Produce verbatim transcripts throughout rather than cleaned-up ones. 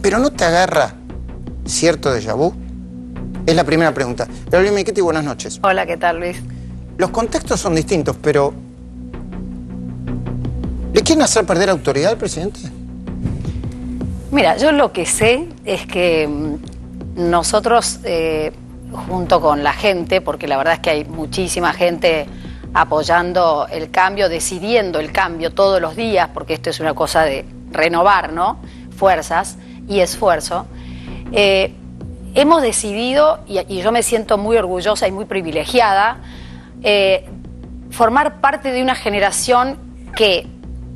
pero ¿no te agarra cierto déjà vu? Es la primera pregunta. Gabriela Michetti, buenas noches. Hola, ¿qué tal, Luis? Los contextos son distintos, pero ¿le quieren hacer perder autoridad al presidente? Mira, yo lo que sé es que nosotros, eh, junto con la gente, porque la verdad es que hay muchísima gente apoyando el cambio, decidiendo el cambio todos los días, porque esto es una cosa de renovar, ¿no? Fuerzas y esfuerzo. Eh, hemos decidido, y, y yo me siento muy orgullosa y muy privilegiada, eh, formar parte de una generación que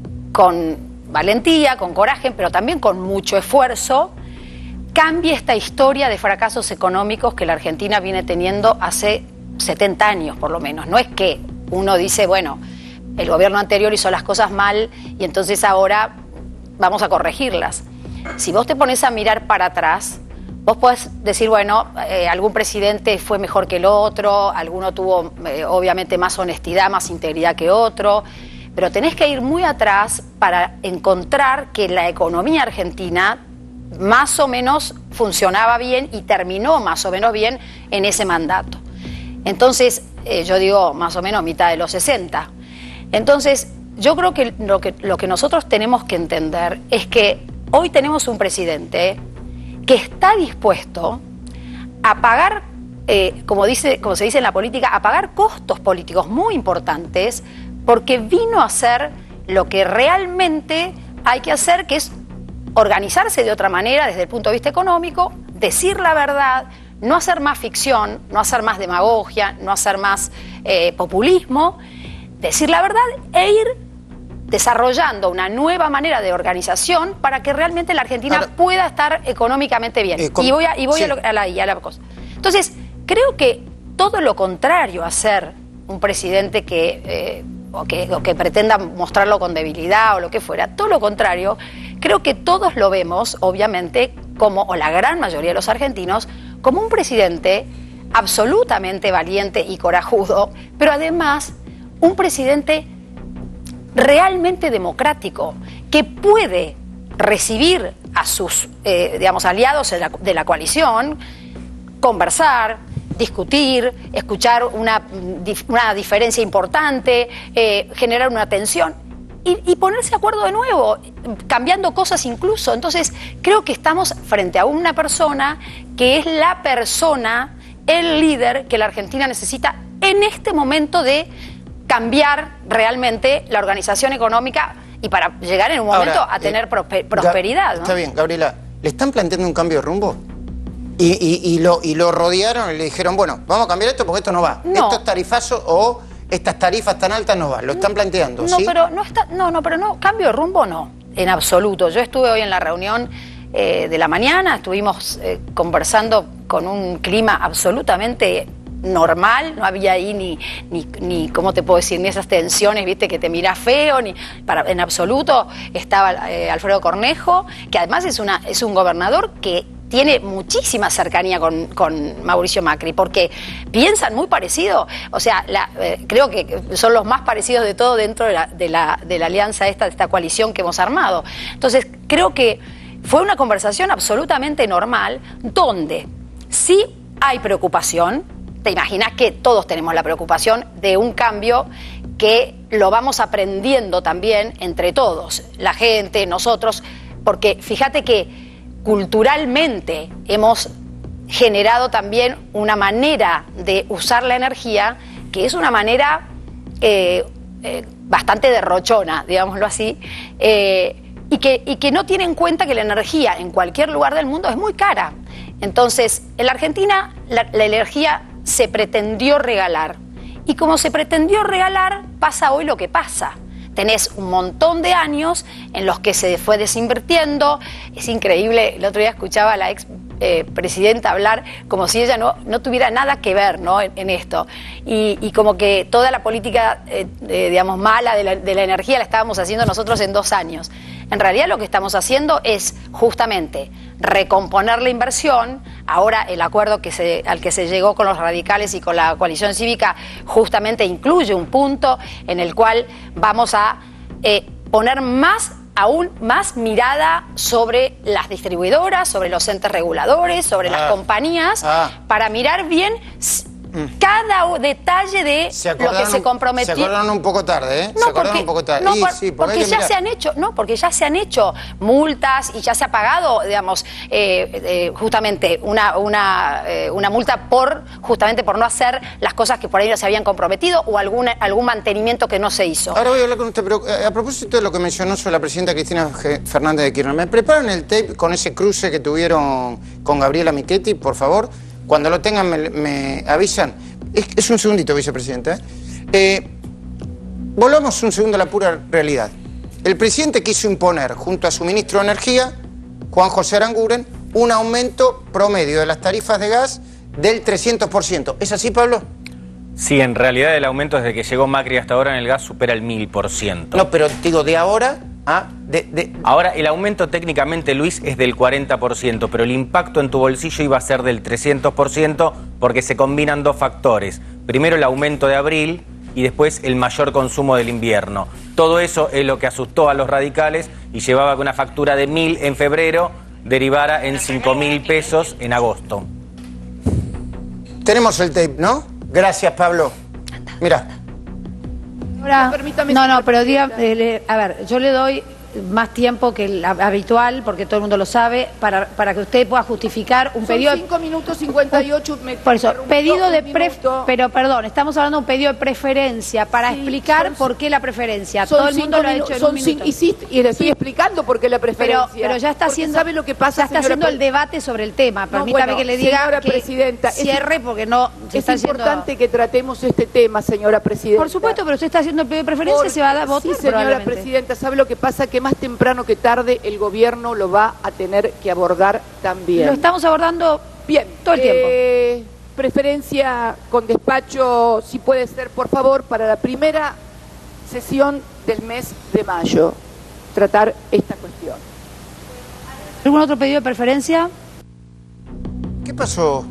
con valentía, con coraje, pero también con mucho esfuerzo, cambie esta historia de fracasos económicos que la Argentina viene teniendo hace setenta años, por lo menos. No es que uno dice, bueno, el gobierno anterior hizo las cosas mal y entonces ahora vamos a corregirlas. Si vos te pones a mirar para atrás, vos podés decir, bueno, eh, algún presidente fue mejor que el otro, alguno tuvo eh, obviamente más honestidad, más integridad que otro, pero tenés que ir muy atrás para encontrar que la economía argentina más o menos funcionaba bien y terminó más o menos bien en ese mandato. Entonces, eh, yo digo más o menos mitad de los sesenta. Entonces, yo creo que lo, que lo que nosotros tenemos que entender es que hoy tenemos un presidente que está dispuesto a pagar, eh, como, dice, como se dice en la política, a pagar costos políticos muy importantes porque vino a hacer lo que realmente hay que hacer, que es organizarse de otra manera desde el punto de vista económico, decir la verdad, no hacer más ficción, no hacer más demagogia, no hacer más eh, populismo, decir la verdad e ir desarrollando una nueva manera de organización para que realmente la Argentina Ahora, pueda estar económicamente bien. Eh, y voy a, y voy sí. a, lo, a, la, a la cosa. Entonces, creo que todo lo contrario a ser un presidente que, eh, o que, o que pretenda mostrarlo con debilidad o lo que fuera, todo lo contrario, creo que todos lo vemos, obviamente, como, o la gran mayoría de los argentinos, como un presidente absolutamente valiente y corajudo, pero además un presidente realmente democrático, que puede recibir a sus eh, digamos, aliados de la, de la coalición, conversar, discutir, escuchar una, una diferencia importante, eh, generar una tensión y, y ponerse de acuerdo de nuevo, cambiando cosas incluso. Entonces, creo que estamos frente a una persona que es la persona, el líder que la Argentina necesita en este momento de cambiar realmente la organización económica y para llegar en un momento Ahora, a tener eh, prosperidad, ¿no? Está bien, Gabriela, ¿le están planteando un cambio de rumbo? Y, y, y, lo, y lo rodearon y le dijeron, bueno, vamos a cambiar esto porque esto no va. No. Estos tarifazos o estas tarifas tan altas no van. Lo están planteando, no, ¿sí? Pero no, está, no, no, pero no, cambio de rumbo no, en absoluto. Yo estuve hoy en la reunión eh, de la mañana, estuvimos eh, conversando con un clima absolutamente normal, no había ahí ni, ni, ni, ¿cómo te puedo decir? Ni esas tensiones, viste, que te mirás feo, ni para, en absoluto. Estaba eh, Alfredo Cornejo, que además es, una, es un gobernador que tiene muchísima cercanía con, con Mauricio Macri, porque piensan muy parecido, o sea, la, eh, creo que son los más parecidos de todo dentro de la, de la, de la alianza esta, de esta coalición que hemos armado. Entonces, creo que fue una conversación absolutamente normal, donde sí hay preocupación. Te imaginas que todos tenemos la preocupación de un cambio que lo vamos aprendiendo también entre todos, la gente, nosotros, porque fíjate que culturalmente hemos generado también una manera de usar la energía que es una manera eh, eh, bastante derrochona, digámoslo así, eh, y, que, y que no tiene en cuenta que la energía en cualquier lugar del mundo es muy cara. Entonces, en la Argentina la, la energía se pretendió regalar. Y como se pretendió regalar, pasa hoy lo que pasa. Tenés un montón de años en los que se fue desinvirtiendo. Es increíble, el otro día escuchaba a la ex eh, presidenta hablar como si ella no, no tuviera nada que ver, ¿no? en, en esto. Y, y como que toda la política, eh, eh, digamos, mala de la, de la energía la estábamos haciendo nosotros en dos años. En realidad lo que estamos haciendo es justamente recomponer la inversión. Ahora el acuerdo que se, al que se llegó con los radicales y con la coalición cívica justamente incluye un punto en el cual vamos a eh, poner más aún más mirada sobre las distribuidoras, sobre los entes reguladores, sobre ah, las compañías, ah. para mirar bien cada detalle de lo que se comprometió. Se acordaron un poco tarde, ¿eh? No, se acordaron porque, un poco tarde. No, y, por, sí, porque porque ya mirar. se han hecho, no, porque ya se han hecho multas y ya se ha pagado, digamos, eh, eh, justamente una, una, eh, una multa por justamente por no hacer las cosas que por ahí no se habían comprometido o algún, algún mantenimiento que no se hizo. Ahora voy a hablar con usted, pero eh, a propósito de lo que mencionó sobre la presidenta Cristina Fernández de Kirchner, ¿me preparan el tape con ese cruce que tuvieron con Gabriela Michetti, por favor? Cuando lo tengan me, me avisan. Es, es un segundito, vicepresidenta. ¿eh? Eh, volvamos un segundo a la pura realidad. El presidente quiso imponer, junto a su ministro de Energía, Juan José Aranguren, un aumento promedio de las tarifas de gas del trescientos por ciento. ¿Es así, Pablo? Sí, en realidad el aumento desde que llegó Macri hasta ahora en el gas supera el mil por ciento. No, pero digo, de ahora... Ah, de, de... Ahora, el aumento técnicamente, Luis, es del cuarenta por ciento, pero el impacto en tu bolsillo iba a ser del trescientos por ciento porque se combinan dos factores. Primero el aumento de abril y después el mayor consumo del invierno. Todo eso es lo que asustó a los radicales y llevaba que una factura de mil en febrero derivara en cinco mil pesos en agosto. Tenemos el tape, ¿no? Gracias, Pablo. Mira. Ahora, no, no, pero diga, eh, le, a ver, yo le doy más tiempo que el habitual, porque todo el mundo lo sabe, para, para que usted pueda justificar un Son pedido... cinco minutos cincuenta y ocho... Me por eso, pedido de... Pre, minuto. pero perdón, estamos hablando de un pedido de preferencia, para sí, explicar son, por qué la preferencia. Todo el mundo lo ha hecho en un minuto. Y, sí, y le estoy sí. explicando por qué la preferencia. Pero, pero ya está haciendo... ¿Sabe lo que pasa, ya está haciendo el debate sobre el tema. Permítame no, bueno, que le diga señora que presidenta, cierre, es, porque no... Es importante que tratemos este tema, señora presidenta. Por supuesto, pero usted está haciendo el pedido de preferencia, porque, se va a dar votos. Sí, señora presidenta, ¿sabe lo que pasa? Que más temprano que tarde el gobierno lo va a tener que abordar también. Lo estamos abordando bien todo el eh, tiempo. Preferencia con despacho, si puede ser, por favor, para la primera sesión del mes de mayo, tratar esta cuestión. ¿Algún otro pedido de preferencia? ¿Qué pasó?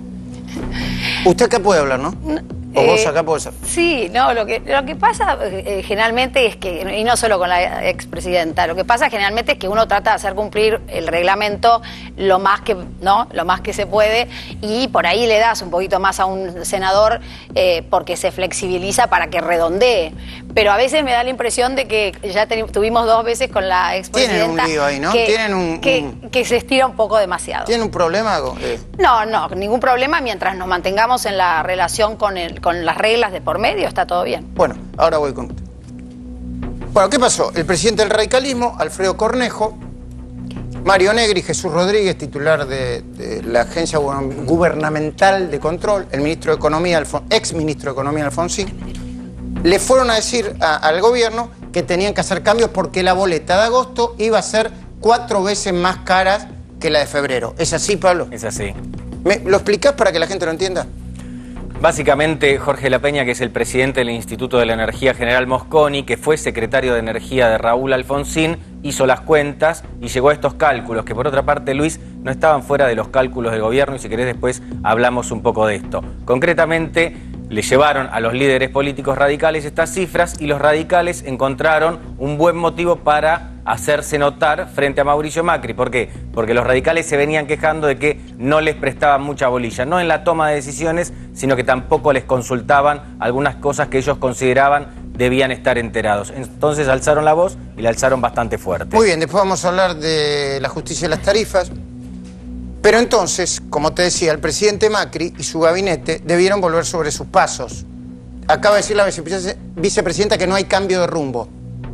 Usted acá puede hablar, ¿no? no. ¿O vos acá podés hablar? Sí, no, lo que, lo que pasa eh, generalmente es que, y no solo con la expresidenta, lo que pasa generalmente es que uno trata de hacer cumplir el reglamento lo más que, ¿no? Lo más que se puede, y por ahí le das un poquito más a un senador eh, porque se flexibiliza para que redondee. Pero a veces me da la impresión de que ya tuvimos dos veces con la expresidenta. Tienen un lío ahí, ¿no? Que, Tienen un, que, un... que se estira un poco demasiado. ¿Tienen un problema? Eh. No, no, ningún problema mientras nos mantengamos en la relación con el con las reglas de por medio, está todo bien. Bueno, ahora voy con usted. Bueno, ¿qué pasó? El presidente del radicalismo, Alfredo Cornejo, Mario Negri, Jesús Rodríguez, titular de, de la Agencia Gubernamental de Control, el ministro de Economía, Alfon, ex ministro de Economía, Alfonsín, le fueron a decir a, al gobierno que tenían que hacer cambios porque la boleta de agosto iba a ser cuatro veces más cara que la de febrero. ¿Es así, Pablo? Es así. ¿Me, ¿Lo explicás para que la gente lo entienda? Básicamente, Jorge Lapeña, que es el presidente del Instituto de la Energía, General Mosconi, que fue secretario de Energía de Raúl Alfonsín, hizo las cuentas y llegó a estos cálculos, que por otra parte, Luis, no estaban fuera de los cálculos del gobierno, y si querés después hablamos un poco de esto. Concretamente, le llevaron a los líderes políticos radicales estas cifras y los radicales encontraron un buen motivo para hacerse notar frente a Mauricio Macri. ¿Por qué? Porque los radicales se venían quejando de que no les prestaban mucha bolilla, no en la toma de decisiones, sino que tampoco les consultaban algunas cosas que ellos consideraban debían estar enterados. Entonces alzaron la voz y la alzaron bastante fuerte. Muy bien, después vamos a hablar de la justicia y las tarifas. Pero entonces, como te decía, el presidente Macri y su gabinete debieron volver sobre sus pasos. Acaba de decir la vicepresidenta que no hay cambio de rumbo.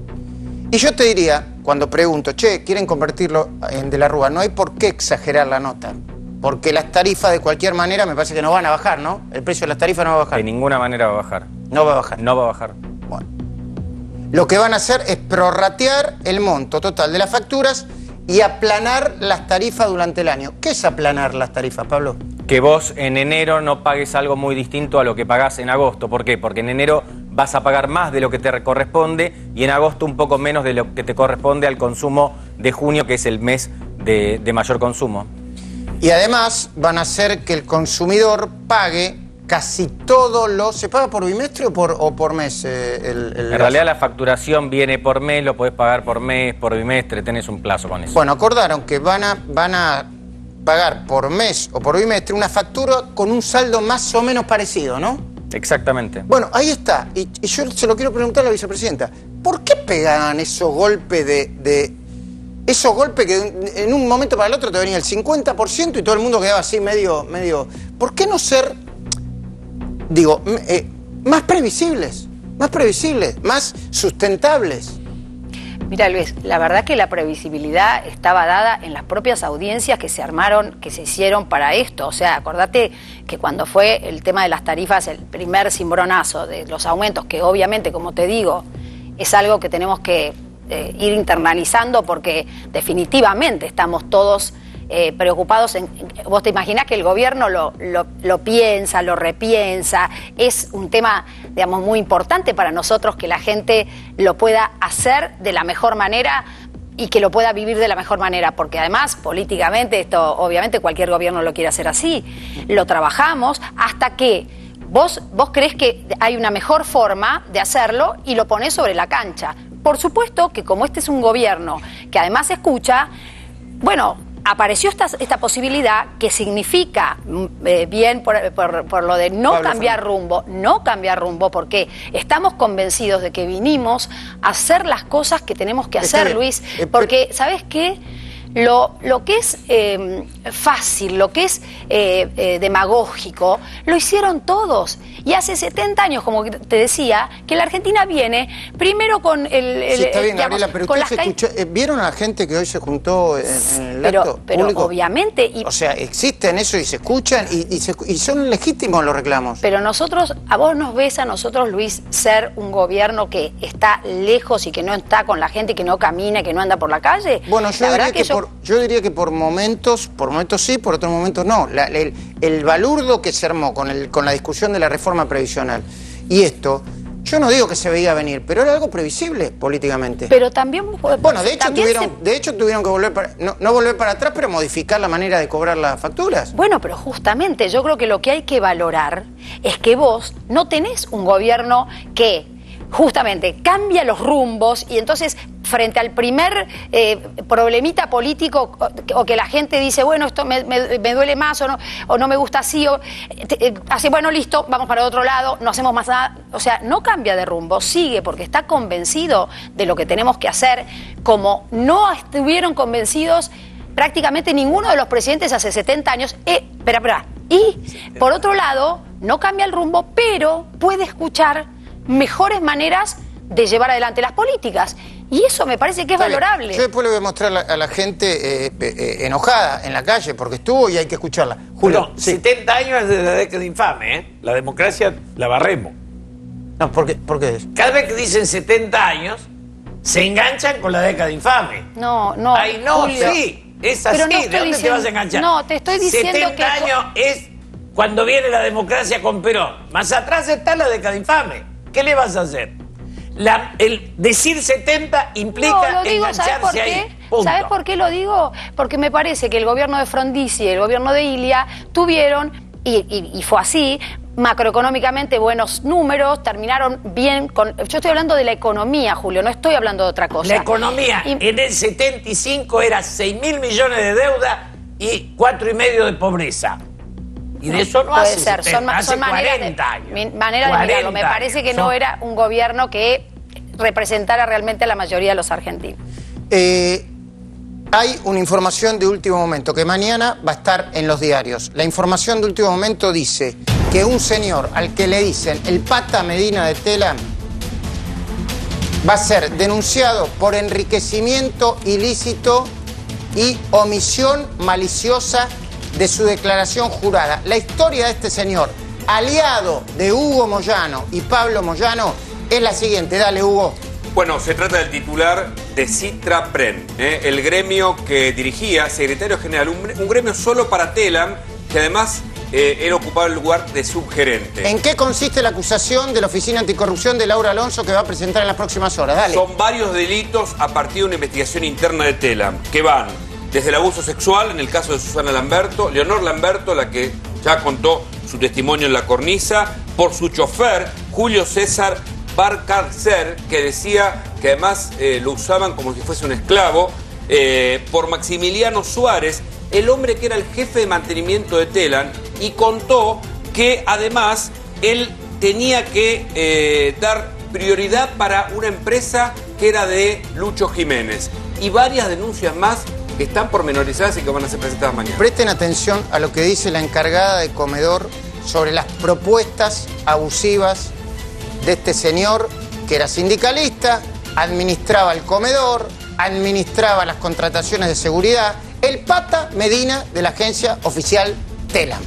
Y yo te diría, cuando pregunto, che, quieren convertirlo en de la Rúa, no hay por qué exagerar la nota. Porque las tarifas de cualquier manera me parece que no van a bajar, ¿no? El precio de las tarifas no va a bajar. De ninguna manera va a bajar. No va a bajar. No va a bajar. Bueno. Lo que van a hacer es prorratear el monto total de las facturas y aplanar las tarifas durante el año. ¿Qué es aplanar las tarifas, Pablo? Que vos en enero no pagues algo muy distinto a lo que pagás en agosto. ¿Por qué? Porque en enero vas a pagar más de lo que te corresponde y en agosto un poco menos de lo que te corresponde al consumo de junio, que es el mes de, de mayor consumo. Y además van a hacer que el consumidor pague casi todo lo... ¿Se paga por bimestre o por, o por mes? Eh, el, el en gas? realidad la facturación viene por mes, lo podés pagar por mes, por bimestre, tenés un plazo con eso. Bueno, acordaron que van a, van a pagar por mes o por bimestre una factura con un saldo más o menos parecido, ¿no? Exactamente. Bueno, ahí está. Y, y yo se lo quiero preguntar a la vicepresidenta. ¿Por qué pegan esos golpes de... de esos golpes que en un momento para el otro te venía el cincuenta por ciento y todo el mundo quedaba así medio... medio ¿por qué no ser, digo, eh, más previsibles? Más previsibles, más sustentables. Mira, Luis, la verdad que la previsibilidad estaba dada en las propias audiencias que se armaron, que se hicieron para esto. O sea, acordate que cuando fue el tema de las tarifas, el primer cimbronazo de los aumentos, que obviamente, como te digo, es algo que tenemos que eh, ir internalizando porque definitivamente estamos todos eh, preocupados. En, en, vos te imaginás que el gobierno lo, lo, lo piensa, lo repiensa. Es un tema, digamos, muy importante para nosotros que la gente lo pueda hacer de la mejor manera y que lo pueda vivir de la mejor manera, porque además políticamente esto obviamente cualquier gobierno lo quiere hacer así. Lo trabajamos hasta que vos, vos creés que hay una mejor forma de hacerlo y lo ponés sobre la cancha. Por supuesto que como este es un gobierno que además escucha, bueno, apareció esta, esta posibilidad que significa, eh, bien por, por, por lo de no Pablo cambiar Fernández. rumbo, no cambiar rumbo, porque estamos convencidos de que vinimos a hacer las cosas que tenemos que Está hacer, bien. Luis, Eh, porque, ¿sabes qué? Lo, lo que es eh, fácil, lo que es eh, eh, demagógico, lo hicieron todos. Y hace setenta años, como te decía, que la Argentina viene primero con el... el Sí, está bien, digamos, Gabriela, pero con usted las se ca- escuchó, eh, ¿vieron a la gente que hoy se juntó en, en el Pero, acto pero público? obviamente... Y, O sea, existen eso y se escuchan y, y, se- y son legítimos los reclamos. Pero nosotros, a vos nos ves a nosotros, Luis, ser un gobierno que está lejos y que no está con la gente, que no camina, que no anda por la calle. Bueno, yo La diría verdad que, que yo- por, yo diría que por momentos, por momentos sí, por otros momentos no. La- el, el balurdo que se armó con, el, con la discusión de la reforma previsional y esto, yo no digo que se veía venir, pero era algo previsible políticamente. Pero también... bueno, de hecho, también tuvieron, se- de hecho tuvieron que volver para, no, no volver para atrás, pero modificar la manera de cobrar las facturas. Bueno, pero justamente yo creo que lo que hay que valorar es que vos no tenés un gobierno que justamente cambia los rumbos y entonces frente al primer eh, problemita político o, o que la gente dice, bueno, esto me, me- me duele más o no, o no me gusta así, o te- eh, así, bueno, listo, vamos para otro lado, no hacemos más nada. O sea, no cambia de rumbo, sigue porque está convencido de lo que tenemos que hacer, como no estuvieron convencidos prácticamente ninguno de los presidentes hace setenta años. Eh, espera, espera. Y, por otro lado, no cambia el rumbo, pero puede escuchar mejores maneras de llevar adelante las políticas. Y eso me parece que es Está bien. valorable. Yo después le voy a mostrar a la, a la gente eh, eh, enojada en la calle porque estuvo y hay que escucharla. Julio, Perdón, sí. setenta años es de la década infame, ¿eh? La democracia la barremos. No, ¿por qué, por qué es? Cada vez que dicen setenta años, se enganchan con la década infame. No, no. Ay, no, Julio. sí, es así. Pero no ¿De estoy dónde te diciendo- vas a enganchar? No, te estoy diciendo setenta que- años es cuando viene la democracia con Perón. Más atrás está la década infame. ¿Qué le vas a hacer? La- el decir setenta implica No, lo digo, ¿sabes engancharse por qué? ahí. Punto. ¿Sabes por qué lo digo? Porque me parece que el gobierno de Frondizi y el gobierno de Ilia tuvieron, y, y- y fue así, macroeconómicamente buenos números, terminaron bien con... Yo estoy hablando de la economía, Julio, no estoy hablando de otra cosa. La economía Y- en el setenta y cinco era seis mil millones de deuda y cuatro y medio de pobreza. Y de eso no Puede hace ser, setenta, son, ma- hace son maneras de, cuarenta años. mi- maneras de mirarlo. Me cuarenta parece que años. no Son- era un gobierno que representara realmente a la mayoría de los argentinos. Eh, hay una información de último momento que mañana va a estar en los diarios. La información de último momento dice que un señor al que le dicen el Pata Medina de Telam va a ser denunciado por enriquecimiento ilícito y omisión maliciosa de su declaración jurada. La historia de este señor, aliado de Hugo Moyano y Pablo Moyano, es la siguiente. Dale, Hugo. Bueno, se trata del titular de Citrapren, ¿eh? el gremio que dirigía, secretario general, un, un gremio solo para Telam, que además eh, él ocupaba el lugar de subgerente. ¿En qué consiste la acusación de la Oficina Anticorrupción de Laura Alonso que va a presentar en las próximas horas? Dale. Son varios delitos a partir de una investigación interna de Telam, que van desde el abuso sexual, en el caso de Susana Lamberto, Leonor Lamberto, la que ya contó su testimonio en la cornisa, por su chofer, Julio César Barcarcer, que decía que además eh, lo usaban como si fuese un esclavo, eh, por Maximiliano Suárez, el hombre que era el jefe de mantenimiento de Telam, y contó que además él tenía que eh, dar prioridad para una empresa que era de Lucho Jiménez, y varias denuncias más que están pormenorizadas y que van a ser presentadas mañana. Presten atención a lo que dice la encargada de comedor sobre las propuestas abusivas de este señor que era sindicalista, administraba el comedor, administraba las contrataciones de seguridad, el Pata Medina de la agencia oficial Telam.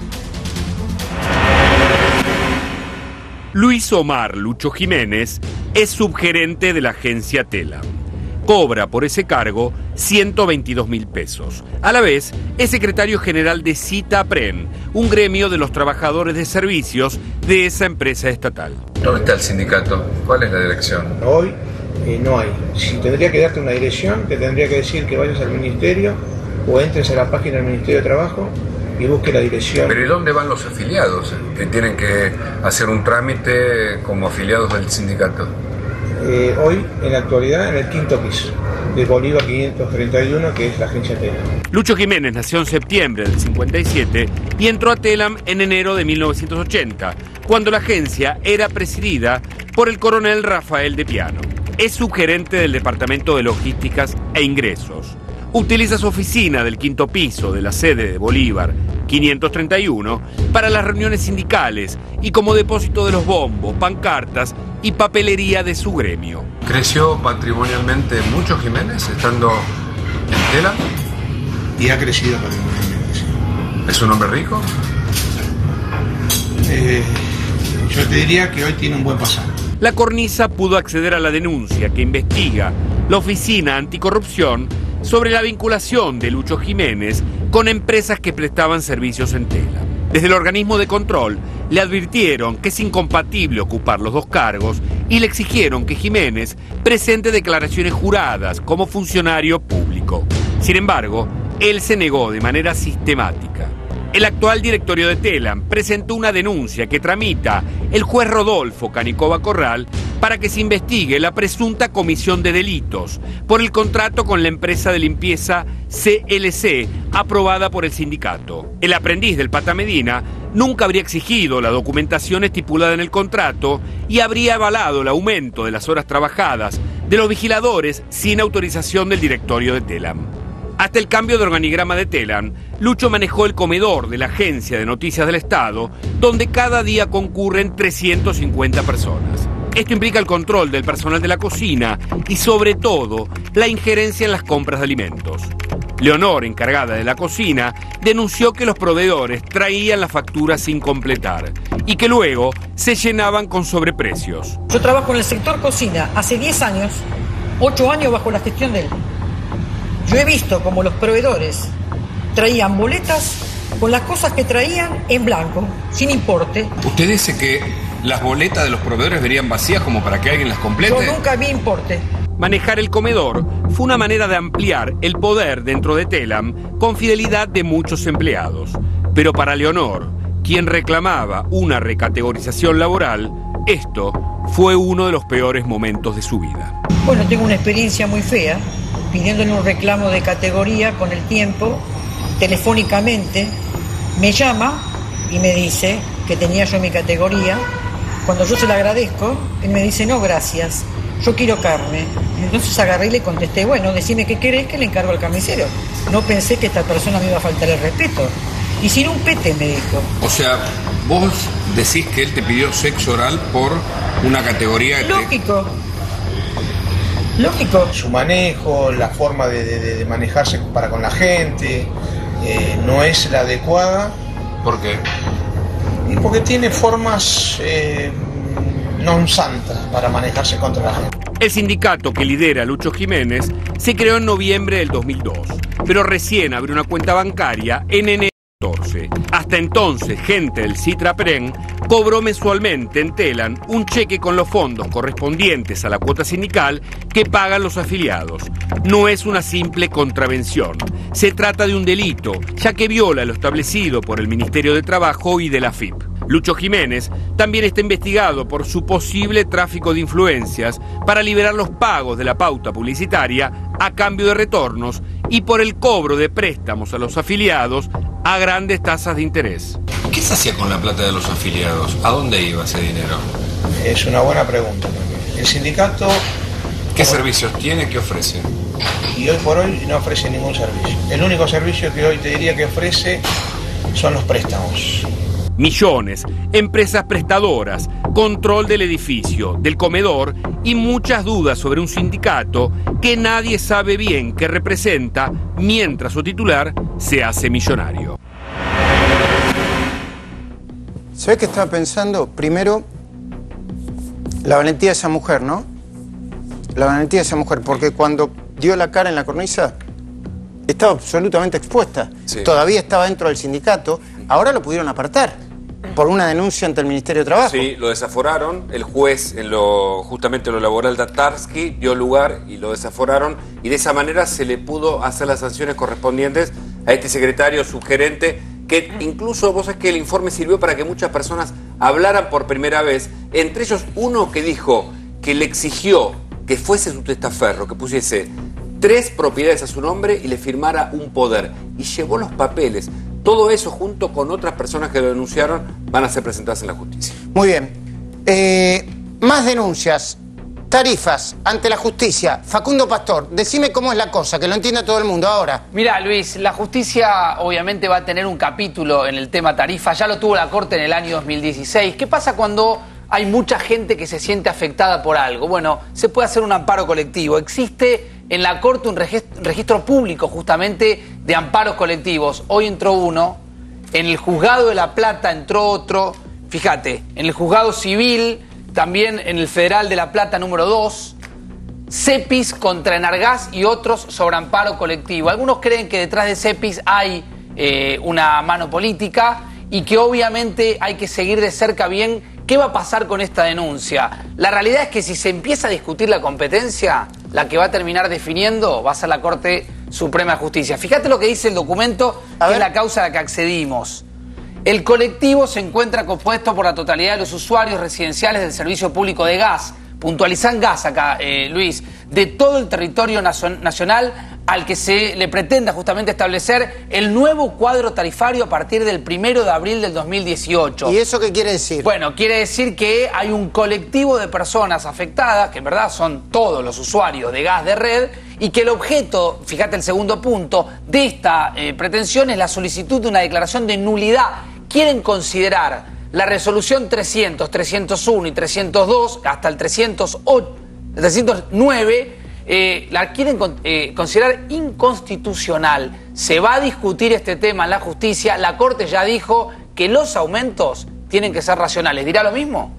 Luis Omar Lucho Jiménez es subgerente de la agencia Telam. Cobra por ese cargo ciento veintidós mil pesos. A la vez, es secretario general de CITAPREN, un gremio de los trabajadores de servicios de esa empresa estatal. ¿Dónde está el sindicato? ¿Cuál es la dirección? Hoy eh, no hay. Si tendría que darte una dirección, te tendría que decir que vayas al ministerio o entres a la página del Ministerio de Trabajo y busque la dirección. ¿Pero y dónde van los afiliados que tienen que hacer un trámite como afiliados del sindicato? Eh, hoy, en la actualidad, en el quinto piso de Bolívar quinientos treinta y uno, que es la agencia Telam. Lucho Jiménez nació en septiembre del cincuenta y siete y entró a Telam en enero de mil novecientos ochenta, cuando la agencia era presidida por el coronel Rafael de Piano. Es subgerente del Departamento de Logísticas e Ingresos. Utiliza su oficina del quinto piso de la sede de Bolívar quinientos treinta y uno para las reuniones sindicales y como depósito de los bombos, pancartas y papelería de su gremio. ¿Creció patrimonialmente mucho Jiménez estando en Telam? Y ha crecido patrimonialmente, sí. ¿Es un hombre rico? Eh, yo te diría que hoy tiene un buen pasado. La cornisa pudo acceder a la denuncia que investiga la Oficina Anticorrupción sobre la vinculación de Lucho Jiménez con empresas que prestaban servicios en Telam. Desde el organismo de control le advirtieron que es incompatible ocupar los dos cargos y le exigieron que Jiménez presente declaraciones juradas como funcionario público. Sin embargo, él se negó de manera sistemática. El actual directorio de Telam presentó una denuncia que tramita el juez Rodolfo Canicova Corral para que se investigue la presunta comisión de delitos por el contrato con la empresa de limpieza C L C aprobada por el sindicato. El aprendiz del Pata Medina nunca habría exigido la documentación estipulada en el contrato y habría avalado el aumento de las horas trabajadas de los vigiladores sin autorización del directorio de Telam. Hasta el cambio de organigrama de Telam, Lucho manejó el comedor de la Agencia de Noticias del Estado, donde cada día concurren trescientas cincuenta personas. Esto implica el control del personal de la cocina y, sobre todo, la injerencia en las compras de alimentos. Leonor, encargada de la cocina, denunció que los proveedores traían las facturas sin completar y que luego se llenaban con sobreprecios. Yo trabajo en el sector cocina hace diez años, ocho años bajo la gestión de él. Yo he visto como los proveedores traían boletas con las cosas que traían en blanco, sin importe. ¿Usted dice que las boletas de los proveedores verían vacías como para que alguien las complete? Yo nunca vi importe. Manejar el comedor fue una manera de ampliar el poder dentro de Telam con fidelidad de muchos empleados. Pero para Leonor, quien reclamaba una recategorización laboral, esto fue uno de los peores momentos de su vida. Bueno, tengo una experiencia muy fea, pidiéndole un reclamo de categoría con el tiempo, telefónicamente, me llama y me dice que tenía yo mi categoría. Cuando yo se la agradezco, él me dice, no, gracias, yo quiero carne. Entonces agarré y le contesté, bueno, decime qué querés que le encargo al carnicero. No pensé que esta persona me iba a faltar el respeto. Y sin un pete, me dijo. O sea, vos decís que él te pidió sexo oral por una categoría... Lógico. Lógico. Su manejo, la forma de, de, de manejarse para con la gente, eh, no es la adecuada. ¿Por qué? Y porque tiene formas eh, non santas para manejarse contra la gente. El sindicato que lidera Lucho Jiménez se creó en noviembre del dos mil dos, pero recién abrió una cuenta bancaria en enero. Hasta entonces, gente del Citrapren cobró mensualmente en Telam un cheque con los fondos correspondientes a la cuota sindical que pagan los afiliados. No es una simple contravención. Se trata de un delito, ya que viola lo establecido por el Ministerio de Trabajo y de la A F I P. Lucho Jiménez también está investigado por su posible tráfico de influencias para liberar los pagos de la pauta publicitaria a cambio de retornos y por el cobro de préstamos a los afiliados a grandes tasas de interés. ¿Qué se hacía con la plata de los afiliados? ¿A dónde iba ese dinero? Es una buena pregunta también. El sindicato... ¿Qué servicios tiene? ¿Qué ofrece? Y hoy por hoy no ofrece ningún servicio. El único servicio que hoy te diría que ofrece son los préstamos. Millones, empresas prestadoras, control del edificio, del comedor y muchas dudas sobre un sindicato que nadie sabe bien qué representa mientras su titular se hace millonario. ¿Sabés qué estaba pensando? Primero, la valentía de esa mujer, ¿no? La valentía de esa mujer, porque cuando dio la cara en la cornisa, estaba absolutamente expuesta. Sí. Todavía estaba dentro del sindicato, ahora lo pudieron apartar por una denuncia ante el Ministerio de Trabajo. Sí, lo desaforaron, el juez en lo justamente en lo laboral Tatarsky dio lugar y lo desaforaron y de esa manera se le pudo hacer las sanciones correspondientes a este secretario subgerente que incluso vos sabés que el informe sirvió para que muchas personas hablaran por primera vez, entre ellos uno que dijo que le exigió que fuese su testaferro, que pusiese tres propiedades a su nombre y le firmara un poder y llevó los papeles. Todo eso, junto con otras personas que lo denunciaron, van a ser presentadas en la justicia. Muy bien. Eh, más denuncias, tarifas ante la justicia. Facundo Pastor, decime cómo es la cosa, que lo entienda todo el mundo ahora. Mirá, Luis, la justicia obviamente va a tener un capítulo en el tema tarifa. Ya lo tuvo la Corte en el año dos mil dieciséis. ¿Qué pasa cuando hay mucha gente que se siente afectada por algo? Bueno, se puede hacer un amparo colectivo. Existe en la Corte un registro, registro público justamente de amparos colectivos. Hoy entró uno, en el Juzgado de La Plata entró otro, fíjate, en el Juzgado Civil, también en el Federal de La Plata número dos, Cepis contra Enargás y otros sobre amparo colectivo. Algunos creen que detrás de Cepis hay eh, una mano política y que obviamente hay que seguir de cerca bien qué va a pasar con esta denuncia. La realidad es que si se empieza a discutir la competencia, la que va a terminar definiendo va a ser la Corte Suprema de Justicia. Fíjate lo que dice el documento, que es la causa a la que accedimos. El colectivo se encuentra compuesto por la totalidad de los usuarios residenciales del Servicio Público de Gas, puntualizan gas acá, eh, Luis, de todo el territorio nacional al que se le pretenda justamente establecer el nuevo cuadro tarifario a partir del primero de abril del dos mil dieciocho. ¿Y eso qué quiere decir? Bueno, quiere decir que hay un colectivo de personas afectadas, que en verdad son todos los usuarios de gas de red, y que el objeto, fíjate el segundo punto, de esta eh, pretensión es la solicitud de una declaración de nulidad. Quieren considerar la resolución trescientos, trescientos uno y trescientos dos hasta el trescientos ocho, trescientos nueve, eh, la quieren eh, considerar inconstitucional. Se va a discutir este tema en la justicia. La Corte ya dijo que los aumentos tienen que ser racionales. ¿Dirá lo mismo?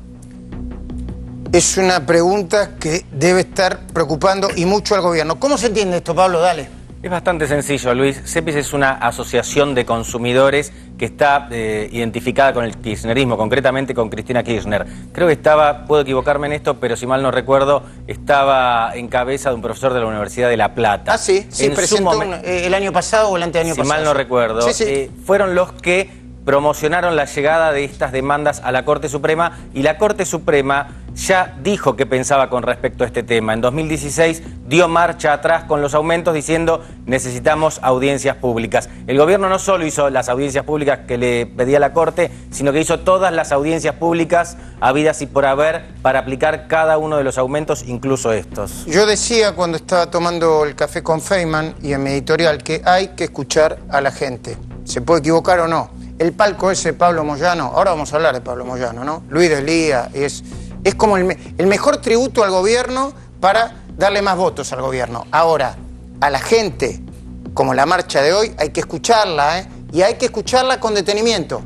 Es una pregunta que debe estar preocupando y mucho al gobierno. ¿Cómo se entiende esto, Pablo? Dale. Es bastante sencillo, Luis. Cepis es una asociación de consumidores que está eh, identificada con el kirchnerismo, concretamente con Cristina Kirchner. Creo que estaba, puedo equivocarme en esto, pero si mal no recuerdo, estaba en cabeza de un profesor de la Universidad de La Plata. Ah, sí, sí, en presentó un, eh, el año pasado o el anteaño si pasado. Si mal no recuerdo, sí, sí. Eh, fueron los que promocionaron la llegada de estas demandas a la Corte Suprema y la Corte Suprema ya dijo qué pensaba con respecto a este tema. En dos mil dieciséis dio marcha atrás con los aumentos diciendo necesitamos audiencias públicas. El gobierno no solo hizo las audiencias públicas que le pedía la Corte, sino que hizo todas las audiencias públicas habidas y por haber para aplicar cada uno de los aumentos, incluso estos. Yo decía cuando estaba tomando el café con Feynman y en mi editorial que hay que escuchar a la gente. ¿Se puede equivocar o no? El palco ese, Pablo Moyano, ahora vamos a hablar de Pablo Moyano, ¿no? Luis Delía, es, es como el, el mejor tributo al gobierno para darle más votos al gobierno. Ahora, a la gente, como la marcha de hoy, hay que escucharla, ¿eh? Y hay que escucharla con detenimiento.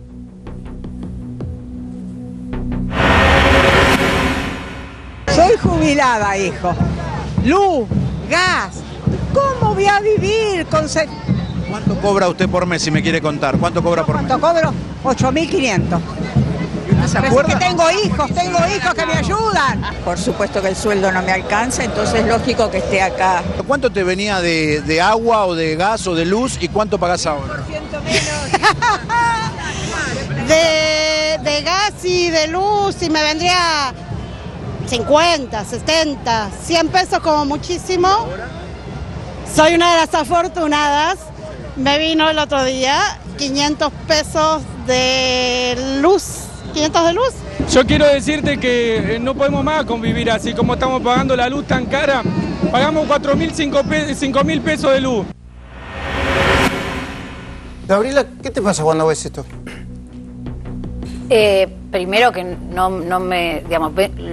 Soy jubilada, hijo. Luz, gas. ¿Cómo voy a vivir con... Se... ¿Cuánto cobra usted por mes, si me quiere contar? ¿Cuánto cobra por mes? ¿Cuánto cobro? ocho mil quinientos. ¿Se Pero acuerda? es que tengo hijos, tengo hijos que me ayudan. Por supuesto que el sueldo no me alcanza, entonces es lógico que esté acá. ¿Cuánto te venía de, de agua o de gas o de luz y cuánto pagás ahora? De, de gas y de luz y me vendría cincuenta, setenta, cien pesos como muchísimo. Soy una de las afortunadas. Me vino el otro día quinientos pesos de luz. ¿quinientos de luz? Yo quiero decirte que no podemos más convivir así como estamos pagando la luz tan cara. Pagamos cuatro mil, cinco mil pesos de luz. Gabriela, ¿qué te pasa cuando ves esto? Eh, primero que no, no me, digamos,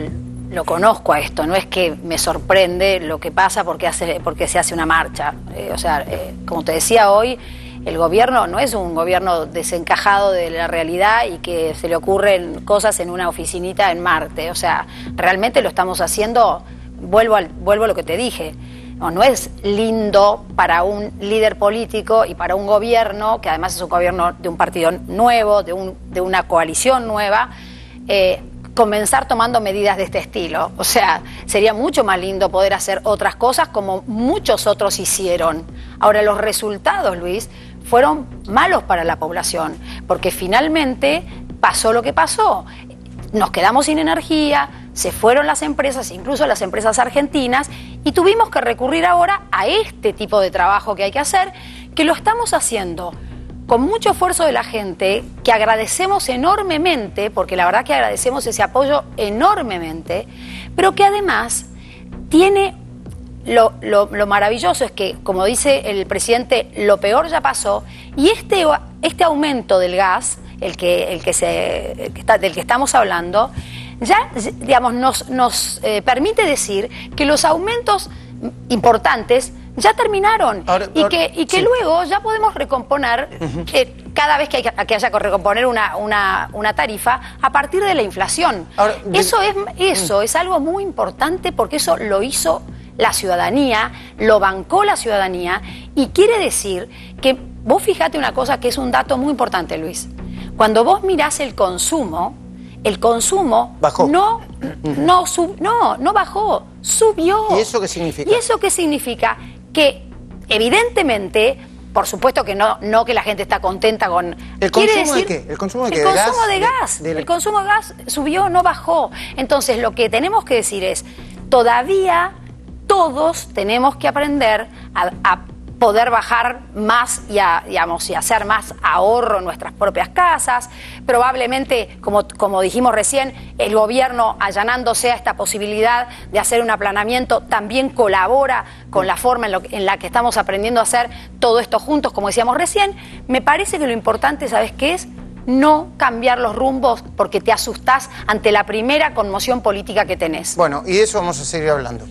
lo conozco a esto, no es que me sorprende lo que pasa porque, hace, porque se hace una marcha. Eh, o sea, eh, como te decía hoy, el gobierno no es un gobierno desencajado de la realidad y que se le ocurren cosas en una oficinita en Marte. O sea, realmente lo estamos haciendo, vuelvo, al, vuelvo a lo que te dije. No, no es lindo para un líder político y para un gobierno, que además es un gobierno de un partido nuevo, de, un, de una coalición nueva, eh, comenzar tomando medidas de este estilo. O sea, sería mucho más lindo poder hacer otras cosas como muchos otros hicieron. Ahora, los resultados, Luis, fueron malos para la población, porque finalmente pasó lo que pasó. Nos quedamos sin energía, se fueron las empresas, incluso las empresas argentinas, y tuvimos que recurrir ahora a este tipo de trabajo que hay que hacer, que lo estamos haciendo con mucho esfuerzo de la gente, que agradecemos enormemente, porque la verdad que agradecemos ese apoyo enormemente, pero que además tiene lo, lo, lo maravilloso es que, como dice el presidente, lo peor ya pasó, y este, este aumento del gas, el que, el que se, el que está, del que estamos hablando, ya digamos, nos, nos eh, permite decir que los aumentos importantes ya terminaron. Ahora, y que, y que sí. Luego ya podemos recomponer, uh-huh. eh, cada vez que, hay, que haya que recomponer una, una, una tarifa a partir de la inflación. Ahora, eso es, eso uh-huh. es algo muy importante, porque eso lo hizo la ciudadanía, lo bancó la ciudadanía, y quiere decir que vos fíjate una cosa que es un dato muy importante, Luis. Cuando vos mirás el consumo, el consumo bajó. No, no, sub, no, no bajó, subió. ¿Y eso qué significa? ¿Y eso qué significa? Que evidentemente, por supuesto que no, no que la gente está contenta con... ¿El consumo decir, de qué? ¿El consumo de qué? El ¿De consumo gas? de gas. De, de... El consumo de gas subió, no bajó. Entonces lo que tenemos que decir es, todavía todos tenemos que aprender a, a poder bajar más y, a, digamos, y hacer más ahorro en nuestras propias casas. Probablemente, como, como dijimos recién, el gobierno, allanándose a esta posibilidad de hacer un aplanamiento, también colabora con la forma en, lo, en la que estamos aprendiendo a hacer todo esto juntos, como decíamos recién. Me parece que lo importante, ¿sabes qué es? No cambiar los rumbos porque te asustás ante la primera conmoción política que tenés. Bueno, y de eso vamos a seguir hablando.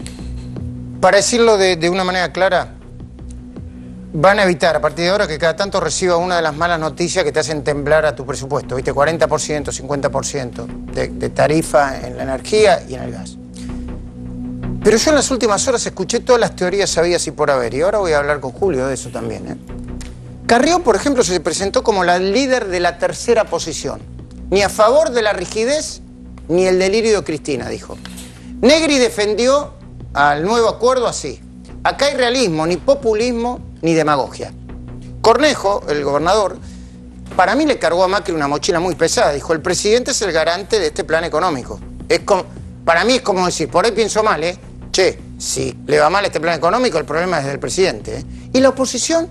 Para decirlo de, de una manera clara, van a evitar a partir de ahora que cada tanto reciba una de las malas noticias que te hacen temblar a tu presupuesto, ¿viste? cuarenta por ciento, cincuenta por ciento de, de tarifa en la energía y en el gas. Pero yo en las últimas horas escuché todas las teorías sabidas y por haber, y ahora voy a hablar con Julio de eso también, ¿eh? Carrió, por ejemplo, se presentó como la líder de la tercera posición. Ni a favor de la rigidez, ni el delirio de Cristina, dijo. Negri defendió al nuevo acuerdo así: acá hay realismo, ni populismo, ni demagogia. Cornejo, el gobernador, para mí le cargó a Macri una mochila muy pesada. Dijo, el presidente es el garante de este plan económico. Es como, para mí es como decir, por ahí pienso mal, ¿eh? Che, si le va mal este plan económico, el problema es del presidente, ¿eh? ¿Y la oposición?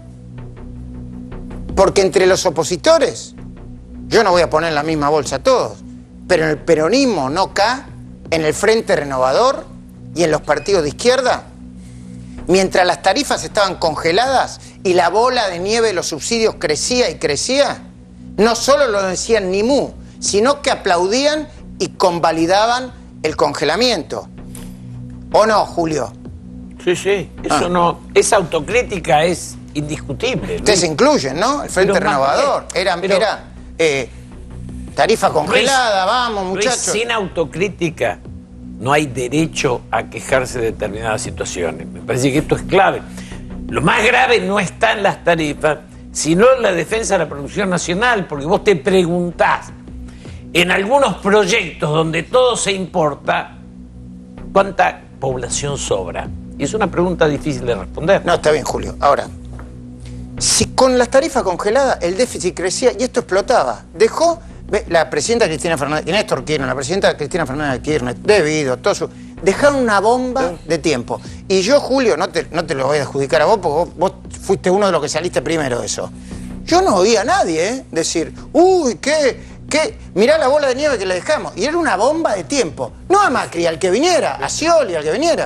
Porque entre los opositores, yo no voy a poner en la misma bolsa a todos, pero en el peronismo no ca, en el Frente Renovador y en los partidos de izquierda, mientras las tarifas estaban congeladas y la bola de nieve de los subsidios crecía y crecía, no solo lo decían ni mu, sino que aplaudían y convalidaban el congelamiento. ¿O no, Julio? Sí, sí, eso ah. no, esa autocrítica es indiscutible. Ustedes se incluyen, ¿no? El Frente pero Renovador. Era, pero, era eh, tarifa congelada, Luis, vamos, muchachos. Luis, sin autocrítica no hay derecho a quejarse de determinadas situaciones. Me parece que esto es clave. lo más grave no está en las tarifas, sino en la defensa de la producción nacional, porque vos te preguntás, en algunos proyectos donde todo se importa, ¿cuánta población sobra? Y es una pregunta difícil de responder. No, está bien, Julio. Ahora, si con las tarifas congeladas el déficit crecía y esto explotaba, dejó la presidenta Cristina Fernández, y Néstor Kirchner, la presidenta Cristina Fernández de Kirchner, debido, todo su... dejaron una bomba de tiempo. Y yo, Julio, no te, no te lo voy a adjudicar a vos, porque vos, vos fuiste uno de los que saliste primero de eso. Yo no oía a nadie ¿eh? decir, uy, qué, qué, mirá la bola de nieve que le dejamos. Y era una bomba de tiempo. No a Macri, al que viniera, a Scioli, al que viniera.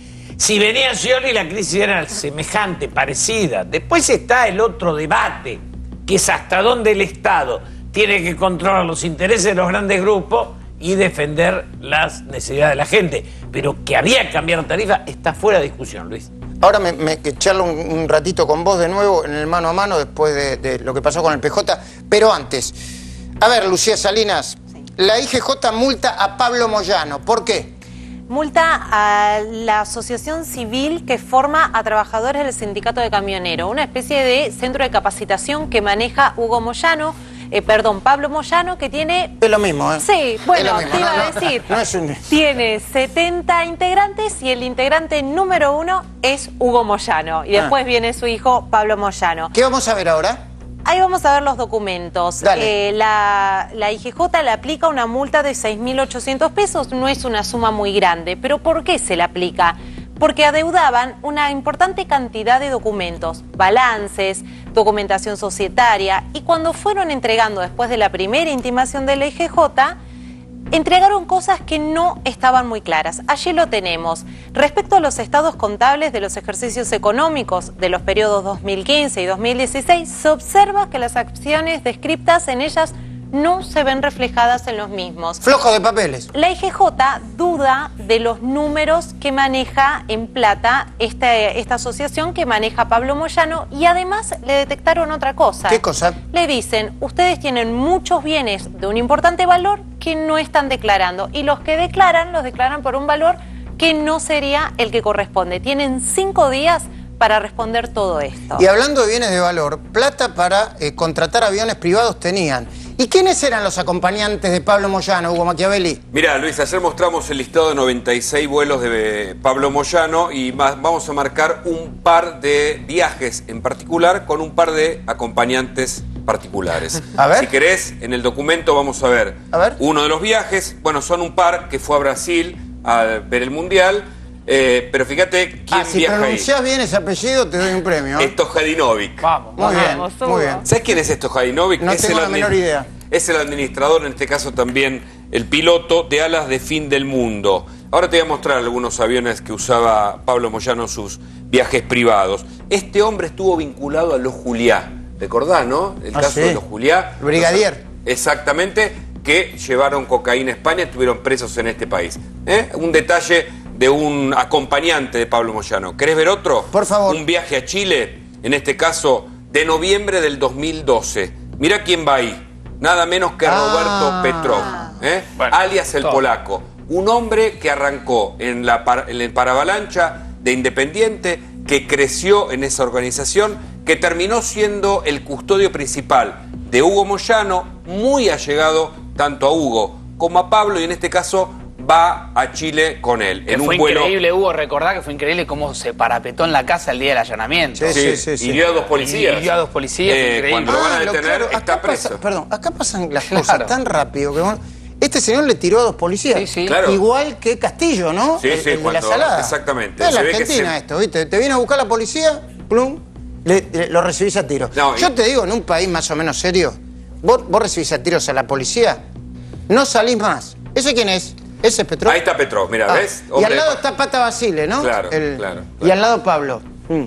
Si venía Scioli, la crisis era semejante, parecida. Después está el otro debate, que es hasta dónde el Estado tiene que controlar los intereses de los grandes grupos y defender las necesidades de la gente. Pero que había que cambiar tarifa está fuera de discusión, Luis. Ahora me, me que charlo un, un ratito con vos de nuevo en el mano a mano después de, de lo que pasó con el P J. Pero antes, a ver, Lucía Salinas, sí. La I G J multa a Pablo Moyano. ¿Por qué? Multa a la asociación civil que forma a trabajadores del sindicato de camioneros, una especie de centro de capacitación que maneja Hugo Moyano. Eh, perdón, Pablo Moyano, que tiene... Es lo mismo, ¿eh? Sí, bueno, mismo. te iba no, a decir. No, no es un... Tiene setenta integrantes y el integrante número uno es Hugo Moyano. Y después ah. viene su hijo, Pablo Moyano. ¿Qué vamos a ver ahora? Ahí vamos a ver los documentos. Eh, la, la I G J le aplica una multa de seis mil ochocientos pesos, no es una suma muy grande. ¿Pero por qué se le aplica? Porque adeudaban una importante cantidad de documentos, balances, documentación societaria, y cuando fueron entregando después de la primera intimación de la I G J, entregaron cosas que no estaban muy claras. Allí lo tenemos. Respecto a los estados contables de los ejercicios económicos de los periodos dos mil quince y dos mil dieciséis, se observa que las acciones descriptas en ellas no se ven reflejadas en los mismos. Flojo de papeles. La I G J duda de los números que maneja en plata esta, esta asociación que maneja Pablo Moyano, y además le detectaron otra cosa. ¿Qué cosa? Le dicen, ustedes tienen muchos bienes de un importante valor que no están declarando, y los que declaran, los declaran por un valor que no sería el que corresponde. Tienen cinco días para responder todo esto. Y hablando de bienes de valor, plata para eh, contratar aviones privados tenían. ¿Y quiénes eran los acompañantes de Pablo Moyano, Hugo Machiavelli? Mirá, Luis, ayer mostramos el listado de noventa y seis vuelos de Pablo Moyano y más, vamos a marcar un par de viajes en particular con un par de acompañantes particulares. A ver. Si querés, en el documento vamos a ver, a ver. uno de los viajes. Bueno, son un par que fue a Brasil a ver el Mundial. Eh, pero fíjate quién ah, si viaja ahí. Si pronunciás bien ese apellido, te doy un premio. ¿eh? Stojadinovic. Vamos, muy bien, vamos, muy bien. ¿Sabes quién es Stojadinovic? No es tengo la menor idea. Es el administrador, en este caso también el piloto de alas de fin del mundo. Ahora te voy a mostrar algunos aviones que usaba Pablo Moyano en sus viajes privados. Este hombre estuvo vinculado a los Juliá. ¿Recordás, no? El ah, caso sí. de los Juliá. El brigadier. Exactamente, que llevaron cocaína a España y estuvieron presos en este país. ¿Eh? Un detalle de un acompañante de Pablo Moyano. ¿Querés ver otro? Por favor. Un viaje a Chile, en este caso de noviembre del dos mil doce. Mirá quién va ahí. Nada menos que Roberto ah. Petrov, ¿eh? bueno, alias el todo. Polaco. Un hombre que arrancó en la par, en el Paravalancha de Independiente, que creció en esa organización, que terminó siendo el custodio principal de Hugo Moyano, muy allegado tanto a Hugo como a Pablo, y en este caso va a Chile con él. Que en fue un vuelo... increíble, Hugo, recordá que fue increíble cómo se parapetó en la casa el día del allanamiento. Sí, sí, sí. sí. Hirió a dos policías. Hirió a dos policías, eh, increíble. Cuando lo van a Ah, detener, claro, está acá preso. Pasa, perdón, acá pasan las Claro. cosas tan rápido que bueno, este señor le tiró a dos policías. Sí, sí. Claro. Igual que Castillo, ¿no? Sí, el, sí, el de cuando- la salada. exactamente. Es la Se ve que Argentina se- esto, ¿viste? Te viene a buscar la policía, plum, le- le- lo recibís a tiros. No, Yo y- te digo, en un país más o menos serio, vos, vos recibís a tiros a la policía, no salís más. ¿Ese quién es? Ese es Petrov. Ahí está Petrov, mira, Ah, ¿ves? y Hombre al lado de- está Pata Basile, ¿no? Claro, El- claro, Y claro. al lado Pablo. Mm.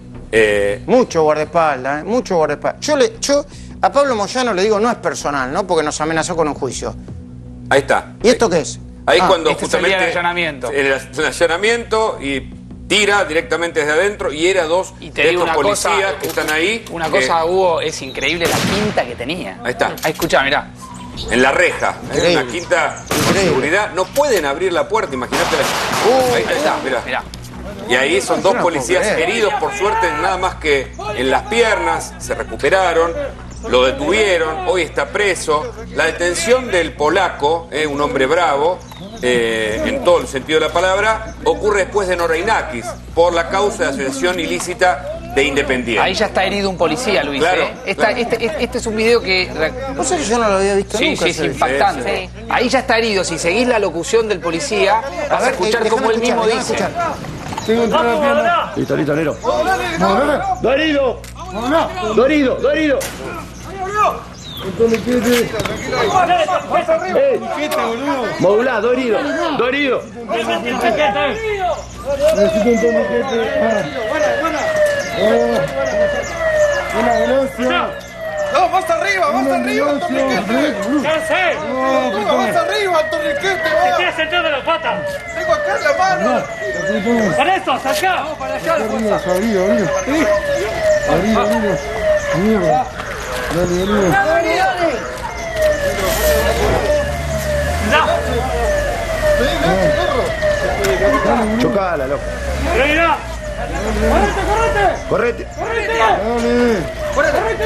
Eh, Mucho guardaespaldas, ¿eh? Mucho guardaespaldas. Yo, le, yo a Pablo Moyano le digo, no es personal, ¿no? Porque nos amenazó con un juicio. ahí está. ¿Y esto qué es? Ahí Ah, cuando este es el justamente... día del allanamiento. El, el allanamiento y tira directamente desde adentro y era dos Y te de digo estos una policías cosa, que están ahí. Una eh, cosa, Hugo, es increíble la quinta que tenía. Ahí está. Ahí escuchá, mirá. en la reja. Es Increíble. una quinta de Increíble. seguridad. No pueden abrir la puerta, imagínate. Uh, ahí está, mirá. Mirá. Y ahí son dos policías heridos, por suerte, nada más que en las piernas, se recuperaron, lo detuvieron, hoy está preso. La detención del polaco, eh, un hombre bravo, eh, en todo el sentido de la palabra, ocurre después de Noreinakis, por la causa de asociación ilícita de Independiente. Ahí ya está herido un policía, Luis. Claro, ¿eh? Esta, claro. Este, este es un video que... ¿Vos sabés que yo no lo había visto sí, nunca? Sí, sí, es impactante. Sí. Ahí ya está herido. Si seguís la locución del policía, vas a, ver, a escuchar eh, cómo él mismo dice. Tengo entre la pierna. Listo, listo, Nero. Dorido. Dorido, Dorido. Modulá, Dorido, Dorido. Necesito un torniquete. Una velocidad. No, más arriba, más arriba, el torniquete. Ya sé. No, más arriba, el torniquete. ¿Qué tienes sentido de la pata? Tengo acá en la mano. Para eso, hasta acá. Vamos para allá. Arriba, arriba, arriba. Arriba, arriba. Mierda. Dale, dale. Dale, dale. Chocala, loco. Mira. Correte, correte. Correte. Correte. Correte,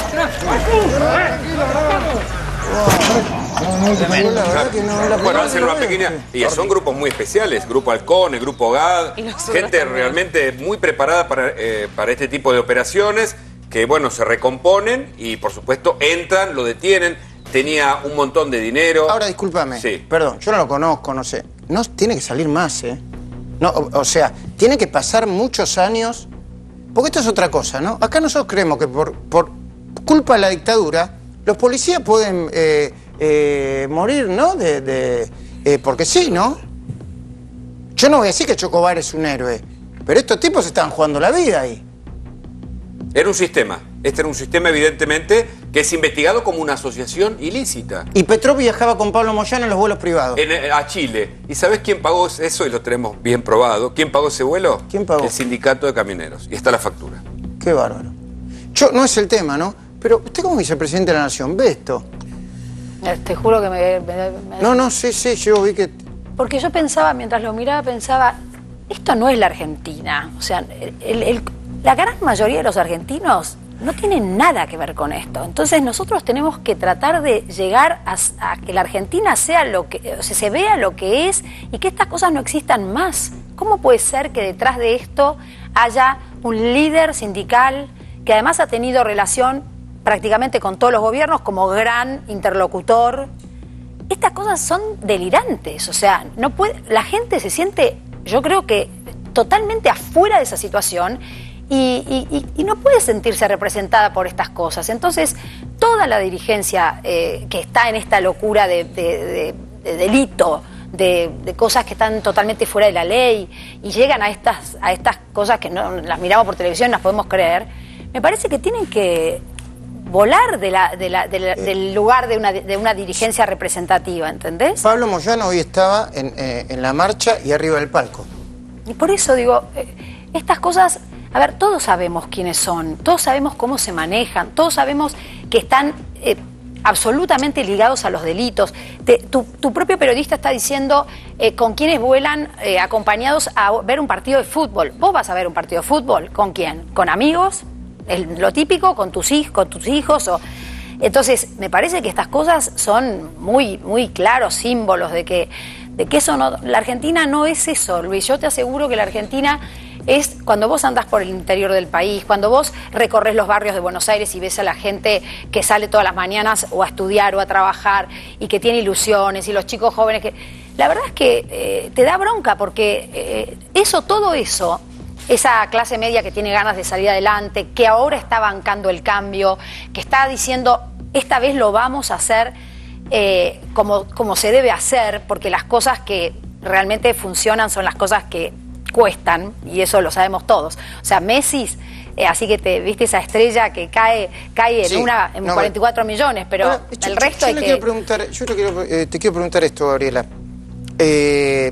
Bueno, hacen una pequeña... Y son grupos muy especiales, Grupo Halcón, el Grupo GAD, gente realmente muy preparada para, eh, para este tipo de operaciones, que bueno, se recomponen y por supuesto entran, lo detienen, tenía un montón de dinero. Ahora, discúlpame, sí. Perdón, yo no lo conozco, no sé. No tiene que salir más, ¿eh? No, o, o sea, tiene que pasar muchos años, porque esto es otra cosa, ¿no? Acá nosotros creemos que por, por culpa de la dictadura, los policías pueden eh, eh, morir, ¿no? De, de, eh, porque sí, ¿no? Yo no voy a decir que Chocobar es un héroe, pero estos tipos estaban jugando la vida ahí. Era un sistema. Este era un sistema, evidentemente, que es investigado como una asociación ilícita. Y Petrov viajaba con Pablo Moyano en los vuelos privados. En, a Chile. ¿Y sabés quién pagó eso? Y lo tenemos bien probado. ¿Quién pagó ese vuelo? ¿Quién pagó? El sindicato de camioneros. Y está la factura. Qué bárbaro. Yo, no es el tema, ¿no? Pero usted como vicepresidente de la Nación, ¿ve esto? Te juro que me... me, me... No, no, sí, sí, yo vi que... Porque yo pensaba, mientras lo miraba, pensaba, esto no es la Argentina. O sea, el, el, la gran mayoría de los argentinos no tienen nada que ver con esto. Entonces nosotros tenemos que tratar de llegar a, a que la Argentina sea lo que, o sea, se vea lo que es y que estas cosas no existan más. ¿Cómo puede ser que detrás de esto haya un líder sindical que además ha tenido relación prácticamente con todos los gobiernos como gran interlocutor? Estas cosas son delirantes, o sea, no puede, la gente se siente, yo creo que totalmente afuera de esa situación y, y, y no puede sentirse representada por estas cosas. Entonces, toda la dirigencia eh, que está en esta locura de, de, de, de delito, de, de cosas que están totalmente fuera de la ley y llegan a estas, a estas cosas que no las miramos por televisión y las podemos creer, me parece que tienen que volar de la, de la, de la, del lugar de una, de una dirigencia representativa, ¿entendés? Pablo Moyano hoy estaba en, eh, en la marcha y arriba del palco. Y por eso digo, eh, estas cosas, a ver, todos sabemos quiénes son, todos sabemos cómo se manejan, todos sabemos que están eh, absolutamente ligados a los delitos. Te, tu, tu propio periodista está diciendo eh, con quiénes vuelan eh, acompañados a ver un partido de fútbol. ¿Vos vas a ver un partido de fútbol? ¿Con quién? ¿Con amigos? El, lo típico, con tus hijos, con tus hijos o... Entonces, me parece que estas cosas son muy, muy claros símbolos de que, de que eso no... La Argentina no es eso, Luis. Yo te aseguro que la Argentina es cuando vos andás por el interior del país, cuando vos recorres los barrios de Buenos Aires y ves a la gente que sale todas las mañanas o a estudiar o a trabajar y que tiene ilusiones y los chicos jóvenes que... La verdad es que eh, te da bronca porque eh, eso, todo eso... Esa clase media que tiene ganas de salir adelante, que ahora está bancando el cambio, que está diciendo, esta vez lo vamos a hacer eh, como, como se debe hacer, porque las cosas que realmente funcionan son las cosas que cuestan, y eso lo sabemos todos. O sea, Messi, eh, así que te viste esa estrella que cae, cae en, sí, una, en no, cuarenta y cuatro millones, pero ahora, el yo, resto yo hay le que... Quiero preguntar, yo le quiero, eh, te quiero preguntar esto, Gabriela. Eh...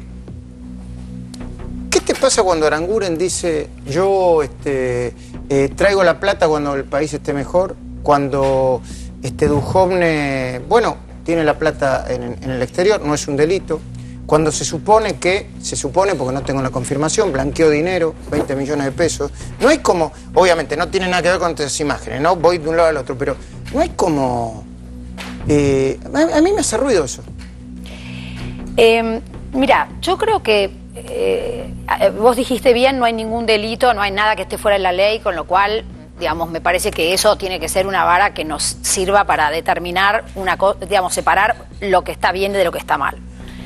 ¿Qué te pasa cuando Aranguren dice, yo este, eh, traigo la plata cuando el país esté mejor? Cuando este, Duhovne, bueno, tiene la plata en, en el exterior, no es un delito. cuando se supone que, se supone, porque no tengo la confirmación, blanqueó dinero, veinte millones de pesos. No hay como, obviamente no tiene nada que ver con estas imágenes, ¿no? Voy de un lado al otro, pero no hay como... Eh, a, a mí me hace ruido eso. Eh, mira, yo creo que eh, vos dijiste bien, no hay ningún delito, no hay nada que esté fuera de la ley, con lo cual, digamos, me parece que eso tiene que ser una vara que nos sirva para determinar, una digamos, separar lo que está bien de lo que está mal.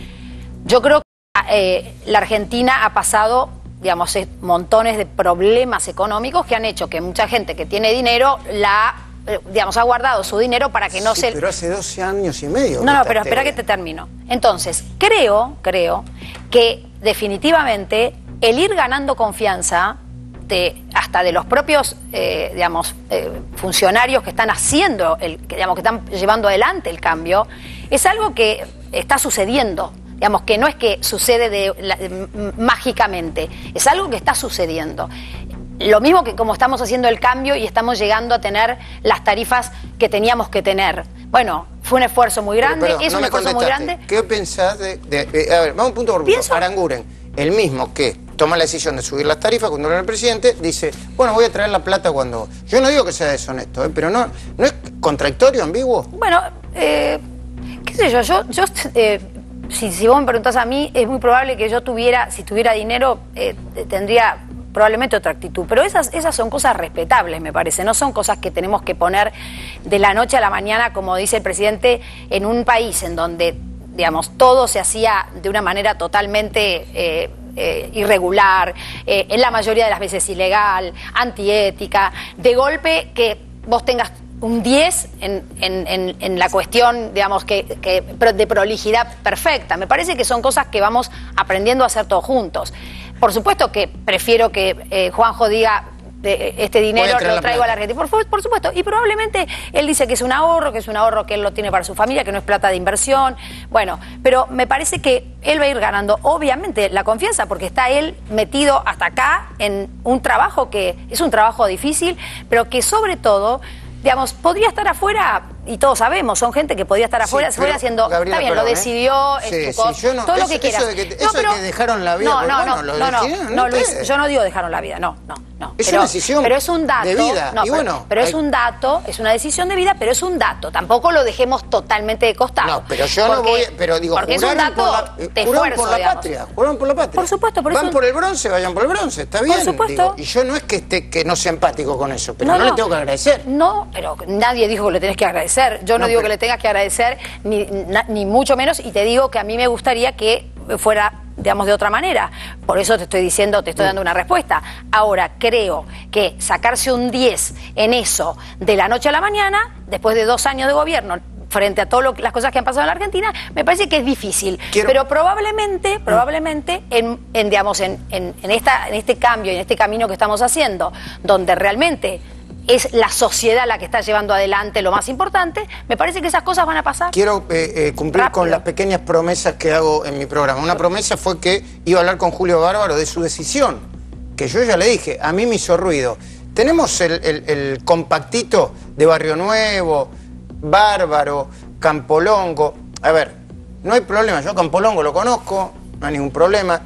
Yo creo que eh, la Argentina ha pasado, digamos, montones de problemas económicos que han hecho que mucha gente que tiene dinero la, eh, digamos, ha guardado su dinero para que no sí, se... pero hace doce años y medio. No, no, pero espera que te termino. Entonces, creo, creo que definitivamente el ir ganando confianza de, hasta de los propios, eh, digamos, eh, funcionarios que están haciendo, el, que, digamos, que están llevando adelante el cambio, es algo que está sucediendo. Digamos, que no es que sucede de, la, de, mágicamente, es algo que está sucediendo. Lo mismo que como estamos haciendo el cambio y estamos llegando a tener las tarifas que teníamos que tener. Bueno, fue un esfuerzo muy grande, pero, perdón, es no un esfuerzo muy grande. ¿Qué pensás de, de, de... A ver, vamos punto por punto. Pienso... Aranguren, el mismo que toma la decisión de subir las tarifas cuando era el presidente, dice, bueno, voy a traer la plata cuando... Yo no digo que sea deshonesto, ¿eh? Pero no, ¿no es contradictorio, ambiguo? Bueno, eh, qué sé yo, yo... yo eh, Si, si vos me preguntás a mí, es muy probable que yo tuviera, si tuviera dinero, eh, tendría probablemente otra actitud. Pero esas, esas son cosas respetables, me parece. No son cosas que tenemos que poner de la noche a la mañana, como dice el presidente, en un país en donde, digamos, todo se hacía de una manera totalmente eh, eh, irregular, eh, en la mayoría de las veces ilegal, antiética. De golpe que vos tengas un diez en, en, en, en la cuestión, digamos, que, que de prolijidad perfecta. Me parece que son cosas que vamos aprendiendo a hacer todos juntos. Por supuesto que prefiero que eh, Juanjo diga, eh, este dinero lo traigo a la Argentina. Por, por supuesto. Y probablemente él dice que es un ahorro, que es un ahorro que él lo tiene para su familia, que no es plata de inversión. Bueno, pero me parece que él va a ir ganando, obviamente, la confianza, porque está él metido hasta acá en un trabajo que es un trabajo difícil, pero que sobre todo... Digamos, podría estar afuera, y todos sabemos, son gente que podría estar afuera, sí, se fue haciendo, Gabriela, está bien, perdón, lo decidió, ¿eh? es sí, tu sí, yo no, todo eso, lo que quieras. Eso de que, no, eso pero, de que dejaron la vida, no, no, bueno, no, lo no, no, no, Luis, yo no digo dejaron la vida, no, no, no. Es pero, una decisión pero es un dato, de vida, no, y pero, bueno, pero hay... es un dato, es una decisión de vida, pero es un dato, tampoco lo dejemos totalmente de costado. No, pero yo porque, no voy, pero digo, porque es un dato por la, de juraron esfuerzo, por la digamos. patria, juraron por la patria. Por supuesto, por eso... Van por el bronce, vayan por el bronce, está bien. Por supuesto. Digo, y yo no es que esté, que no sea empático con eso, pero no, no, no no le tengo que agradecer. No, pero nadie dijo que le tenés que agradecer. Yo no, no digo pero... que le tengas que agradecer, ni, na, ni mucho menos, y te digo que a mí me gustaría que fuera, digamos, de otra manera. Por eso te estoy diciendo, te estoy dando una respuesta. Ahora, creo que sacarse un diez en eso de la noche a la mañana, después de dos años de gobierno, frente a todas las cosas que han pasado en la Argentina, me parece que es difícil. Quiero... Pero probablemente, probablemente, en, en digamos, en, en, en, esta, en este cambio, en este camino que estamos haciendo, donde realmente es la sociedad la que está llevando adelante lo más importante, me parece que esas cosas van a pasar. Quiero eh, eh, cumplir rápido con las pequeñas promesas que hago en mi programa. Una promesa fue que iba a hablar con Julio Bárbaro de su decisión, que yo ya le dije, a mí me hizo ruido. Tenemos el, el, el compactito de Barrio Nuevo, Bárbaro, Campolongo. A ver, no hay problema, yo Campolongo lo conozco, no hay ningún problema.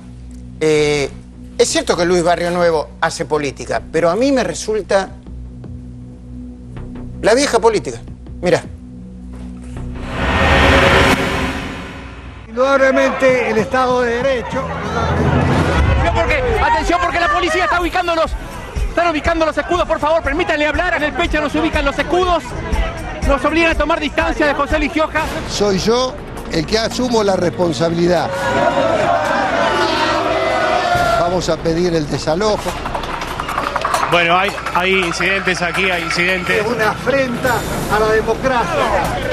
Eh, es cierto que Luis Barrio Nuevo hace política, pero a mí me resulta... la vieja política. Mira. Indudablemente el Estado de Derecho. Porque, atención, porque la policía está ubicando los, están ubicando los escudos. Por favor, permítanle hablar. En el pecho nos ubican los escudos. Nos obligan a tomar distancia de José Luis Gioja. Soy yo el que asumo la responsabilidad. Vamos a pedir el desalojo. Bueno, hay, hay incidentes aquí, hay incidentes. Es una afrenta a la democracia.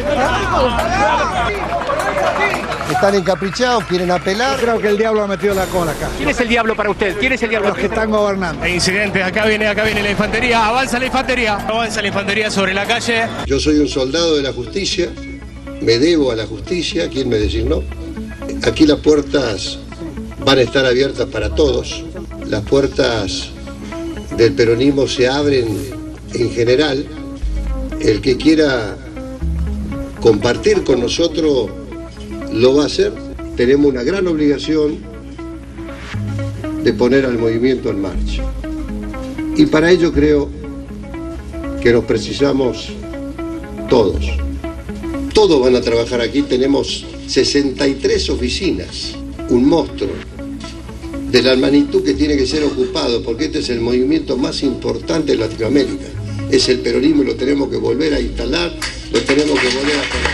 Están encaprichados, quieren apelar. Yo creo que el diablo ha metido la cola acá. ¿Quién es el diablo para usted? ¿Quién es el diablo? Los que están gobernando. Hay incidentes, acá viene, acá viene la infantería. Avanza la infantería. Avanza la infantería sobre la calle. Yo soy un soldado de la justicia, me debo a la justicia, quien me designó. Aquí las puertas van a estar abiertas para todos. Las puertas del peronismo se abren en general. El que quiera compartir con nosotros lo va a hacer, tenemos una gran obligación de poner al movimiento en marcha. Y para ello creo que nos precisamos todos. Todos van a trabajar aquí, tenemos sesenta y tres oficinas, un monstruo de la magnitud que tiene que ser ocupado, porque este es el movimiento más importante de Latinoamérica. Es el peronismo y lo tenemos que volver a instalar, lo tenemos que volver a poner.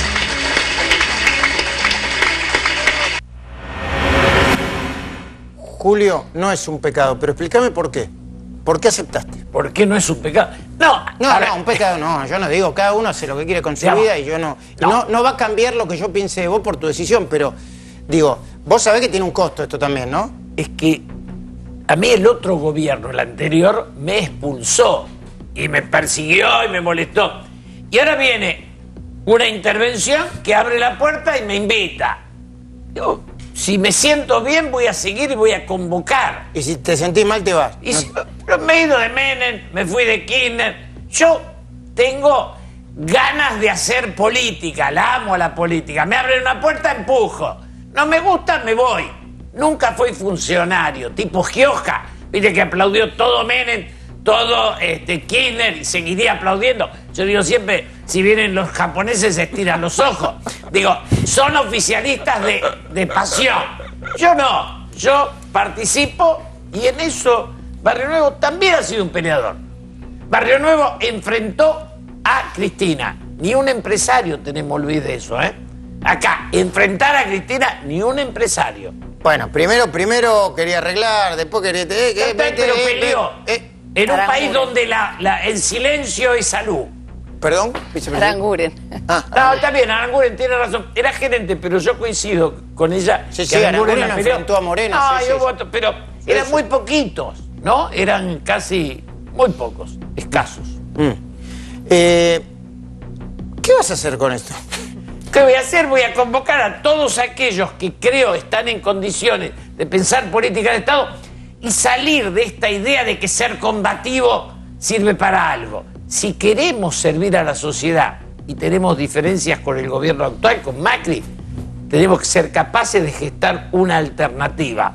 Julio, no es un pecado, pero explícame por qué. ¿Por qué aceptaste? ¿Por qué no es un pecado? No, no, ahora, no, un pecado no. Yo no digo, cada uno hace lo que quiere con su digamos, vida y yo no, y no. no. No va a cambiar lo que yo piense de vos por tu decisión, pero digo, vos sabés que tiene un costo esto también, ¿no? Es que a mí el otro gobierno, el anterior, me expulsó y me persiguió y me molestó. Y ahora viene una intervención que abre la puerta y me invita. Yo, si me siento bien, voy a seguir y voy a convocar. Y si te sentís mal, te vas. Y si, pero me he ido de Menem, me fui de Kirchner. Yo tengo ganas de hacer política, la amo a la política. Me abren una puerta, empujo. No me gusta, me voy. Nunca fui funcionario, tipo Gioja. Viste que aplaudió todo Menem, todo este, Kirchner y seguiría aplaudiendo. Yo digo siempre, si vienen los japoneses, se estiran los ojos. Digo, son oficialistas de, de pasión. Yo no, yo participo y en eso Barrio Nuevo también ha sido un peleador. Barrio Nuevo enfrentó a Cristina. Ni un empresario tenemos olvido de eso, ¿eh? Acá, enfrentar a Cristina, ni un empresario. Bueno, primero, primero quería arreglar, después quería... Eh, eh, eh, pero eh, peleó. Eh, en un país donde la, la, el silencio es salud. ¿Perdón? Aranguren. Ah, no, está bien, Aranguren tiene razón. Era gerente, pero yo coincido con ella. Sí, sí, Aranguren la enfrentó a Moreno. No, sí, yo sí, voto, pero sí, eran sí. muy poquitos, ¿no? Eran casi muy pocos, escasos. Mm. Eh, ¿Qué vas a hacer con esto? ¿Qué voy a hacer? Voy a convocar a todos aquellos que creo están en condiciones de pensar política de Estado y salir de esta idea de que ser combativo sirve para algo. Si queremos servir a la sociedad y tenemos diferencias con el gobierno actual, con Macri, tenemos que ser capaces de gestar una alternativa,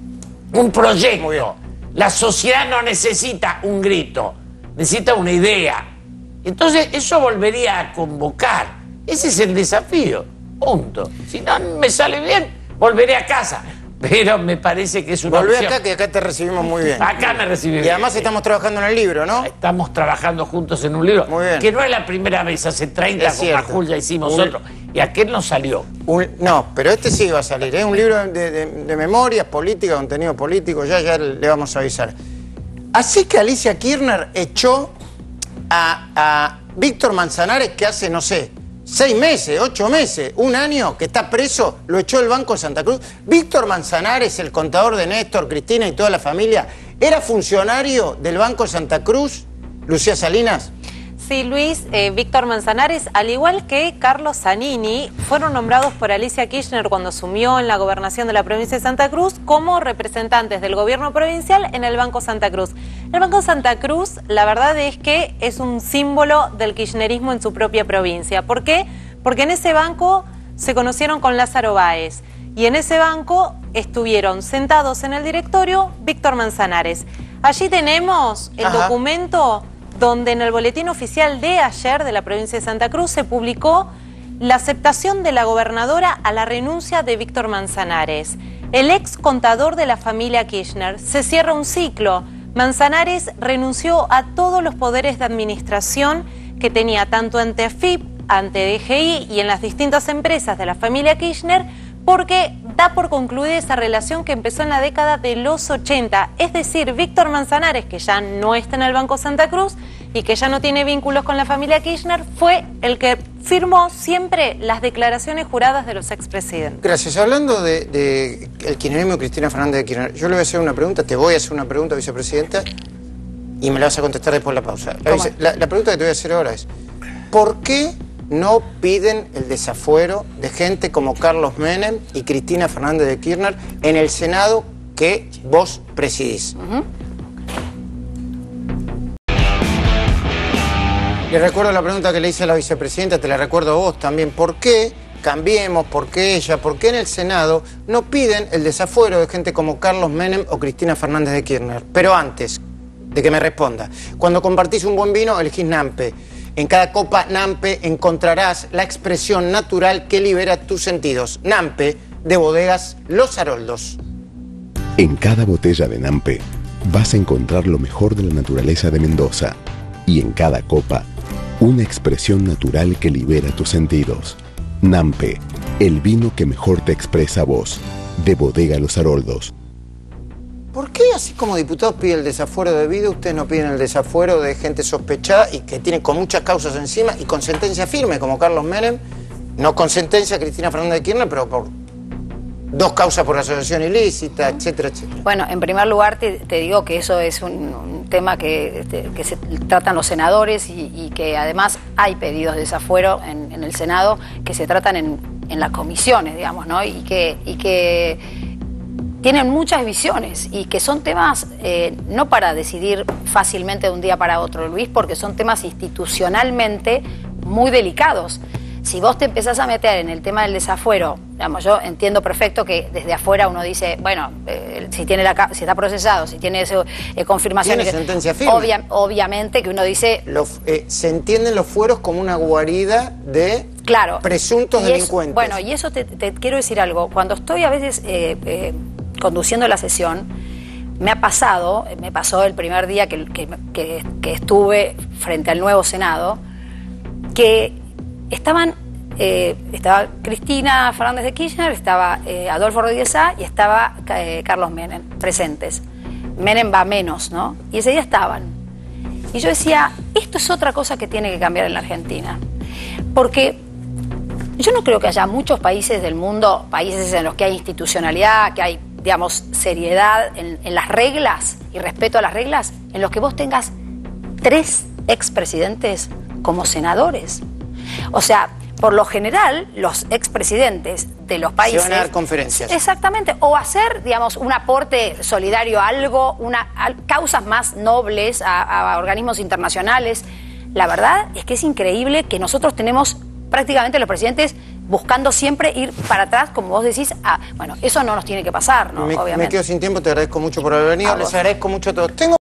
un proyecto. La sociedad no necesita un grito, necesita una idea. Entonces eso volvería a convocar. Ese es el desafío, punto. Si no me sale bien, volveré a casa. Pero me parece que es una Volvé opción. acá, que acá te recibimos muy bien. Acá me recibí bien. Y además sí. estamos trabajando en el libro, ¿no? Estamos trabajando juntos en un libro. Muy bien. Que no es la primera vez, hace treinta con Majul ya hicimos un... otro. Y aquel no salió. Un... No, pero este sí va a salir. Es ¿eh? un libro de, de, de memorias políticas, contenido político. Ya, ya le vamos a avisar. Así que Alicia Kirchner echó a, a Víctor Manzanares, que hace, no sé... Seis meses, ocho meses, un año que está preso, lo echó el Banco de Santa Cruz. Víctor Manzanares, el contador de Néstor, Cristina y toda la familia, ¿era funcionario del Banco de Santa Cruz, Lucía Salinas? Sí, Luis, eh, Víctor Manzanares, al igual que Carlos Zanini, fueron nombrados por Alicia Kirchner cuando asumió en la gobernación de la provincia de Santa Cruz como representantes del gobierno provincial en el Banco Santa Cruz. El Banco Santa Cruz, la verdad es que es un símbolo del kirchnerismo en su propia provincia. ¿Por qué? Porque en ese banco se conocieron con Lázaro Báez y en ese banco estuvieron sentados en el directorio Víctor Manzanares. Allí tenemos el Ajá. documento donde en el boletín oficial de ayer de la provincia de Santa Cruz se publicó la aceptación de la gobernadora a la renuncia de Víctor Manzanares. El ex contador de la familia Kirchner. Se cierra un ciclo. Manzanares renunció a todos los poderes de administración que tenía tanto ante A F I P, ante D G I y en las distintas empresas de la familia Kirchner, porque da por concluida esa relación que empezó en la década de los ochenta. Es decir, Víctor Manzanares, que ya no está en el Banco Santa Cruz y que ya no tiene vínculos con la familia Kirchner, fue el que firmó siempre las declaraciones juradas de los expresidentes. Gracias. Hablando de, de el kirchnerismo de Cristina Fernández de Kirchner, yo le voy a hacer una pregunta, te voy a hacer una pregunta, vicepresidenta, y me la vas a contestar después de la pausa. La, vice, la, la pregunta que te voy a hacer ahora es, ¿por qué no piden el desafuero de gente como Carlos Menem y Cristina Fernández de Kirchner en el Senado que vos presidís? Uh-huh. Le recuerdo la pregunta que le hice a la vicepresidenta, te la recuerdo a vos también. ¿Por qué Cambiemos, ¿por qué ella? ¿Por qué en el Senado no piden el desafuero de gente como Carlos Menem o Cristina Fernández de Kirchner? Pero antes de que me responda, cuando compartís un buen vino, elegís Nampe. En cada copa Nampe encontrarás la expresión natural que libera tus sentidos. Nampe, de Bodegas Los Haroldos. En cada botella de Nampe vas a encontrar lo mejor de la naturaleza de Mendoza. Y en cada copa, una expresión natural que libera tus sentidos. Nampe, el vino que mejor te expresa a vos, de Bodega Los Haroldos. ¿Por qué, así como diputados piden el desafuero debido, ustedes no piden el desafuero de gente sospechada y que tiene con muchas causas encima y con sentencia firme, como Carlos Menem? No con sentencia Cristina Fernández de Kirchner, pero por dos causas por asociación ilícita, etcétera, etcétera. Bueno, en primer lugar te, te digo que eso es un, un tema que, este, que se tratan los senadores y, y que además hay pedidos de desafuero en, en el Senado que se tratan en, en las comisiones, digamos, ¿no? Y que, y que tienen muchas visiones y que son temas eh, no para decidir fácilmente de un día para otro, Luis, porque son temas institucionalmente muy delicados. Si vos te empezás a meter en el tema del desafuero, digamos, yo entiendo perfecto que desde afuera uno dice, bueno, eh, si tiene la, si está procesado, si tiene ese, eh, confirmación... Tiene que, sentencia firme. Obvia, obviamente que uno dice... Los, eh, se entienden los fueros como una guarida de claro, presuntos y delincuentes. Es, bueno, y eso te, te quiero decir algo. Cuando estoy a veces eh, eh, conduciendo la sesión, me ha pasado, me pasó el primer día que, que, que, que estuve frente al nuevo Senado, que estaban, eh, estaba Cristina Fernández de Kirchner, estaba eh, Adolfo Rodríguez Sá y estaba eh, Carlos Menem presentes. Menem va menos, ¿no? Y ese día estaban. Y yo decía, esto es otra cosa que tiene que cambiar en la Argentina. Porque yo no creo que haya muchos países del mundo, países en los que hay institucionalidad, que hay, digamos, seriedad en, en las reglas y respeto a las reglas, en los que vos tengas tres expresidentes como senadores. O sea, por lo general, los expresidentes de los países... Se van a dar conferencias. Exactamente. O hacer, digamos, un aporte solidario a algo, una, a causas más nobles, a, a organismos internacionales. La verdad es que es increíble que nosotros tenemos prácticamente los presidentes buscando siempre ir para atrás, como vos decís. A, bueno, eso no nos tiene que pasar, ¿no? Me, Obviamente. me quedo sin tiempo, te agradezco mucho por haber venido. Les agradezco mucho a todos. Tengo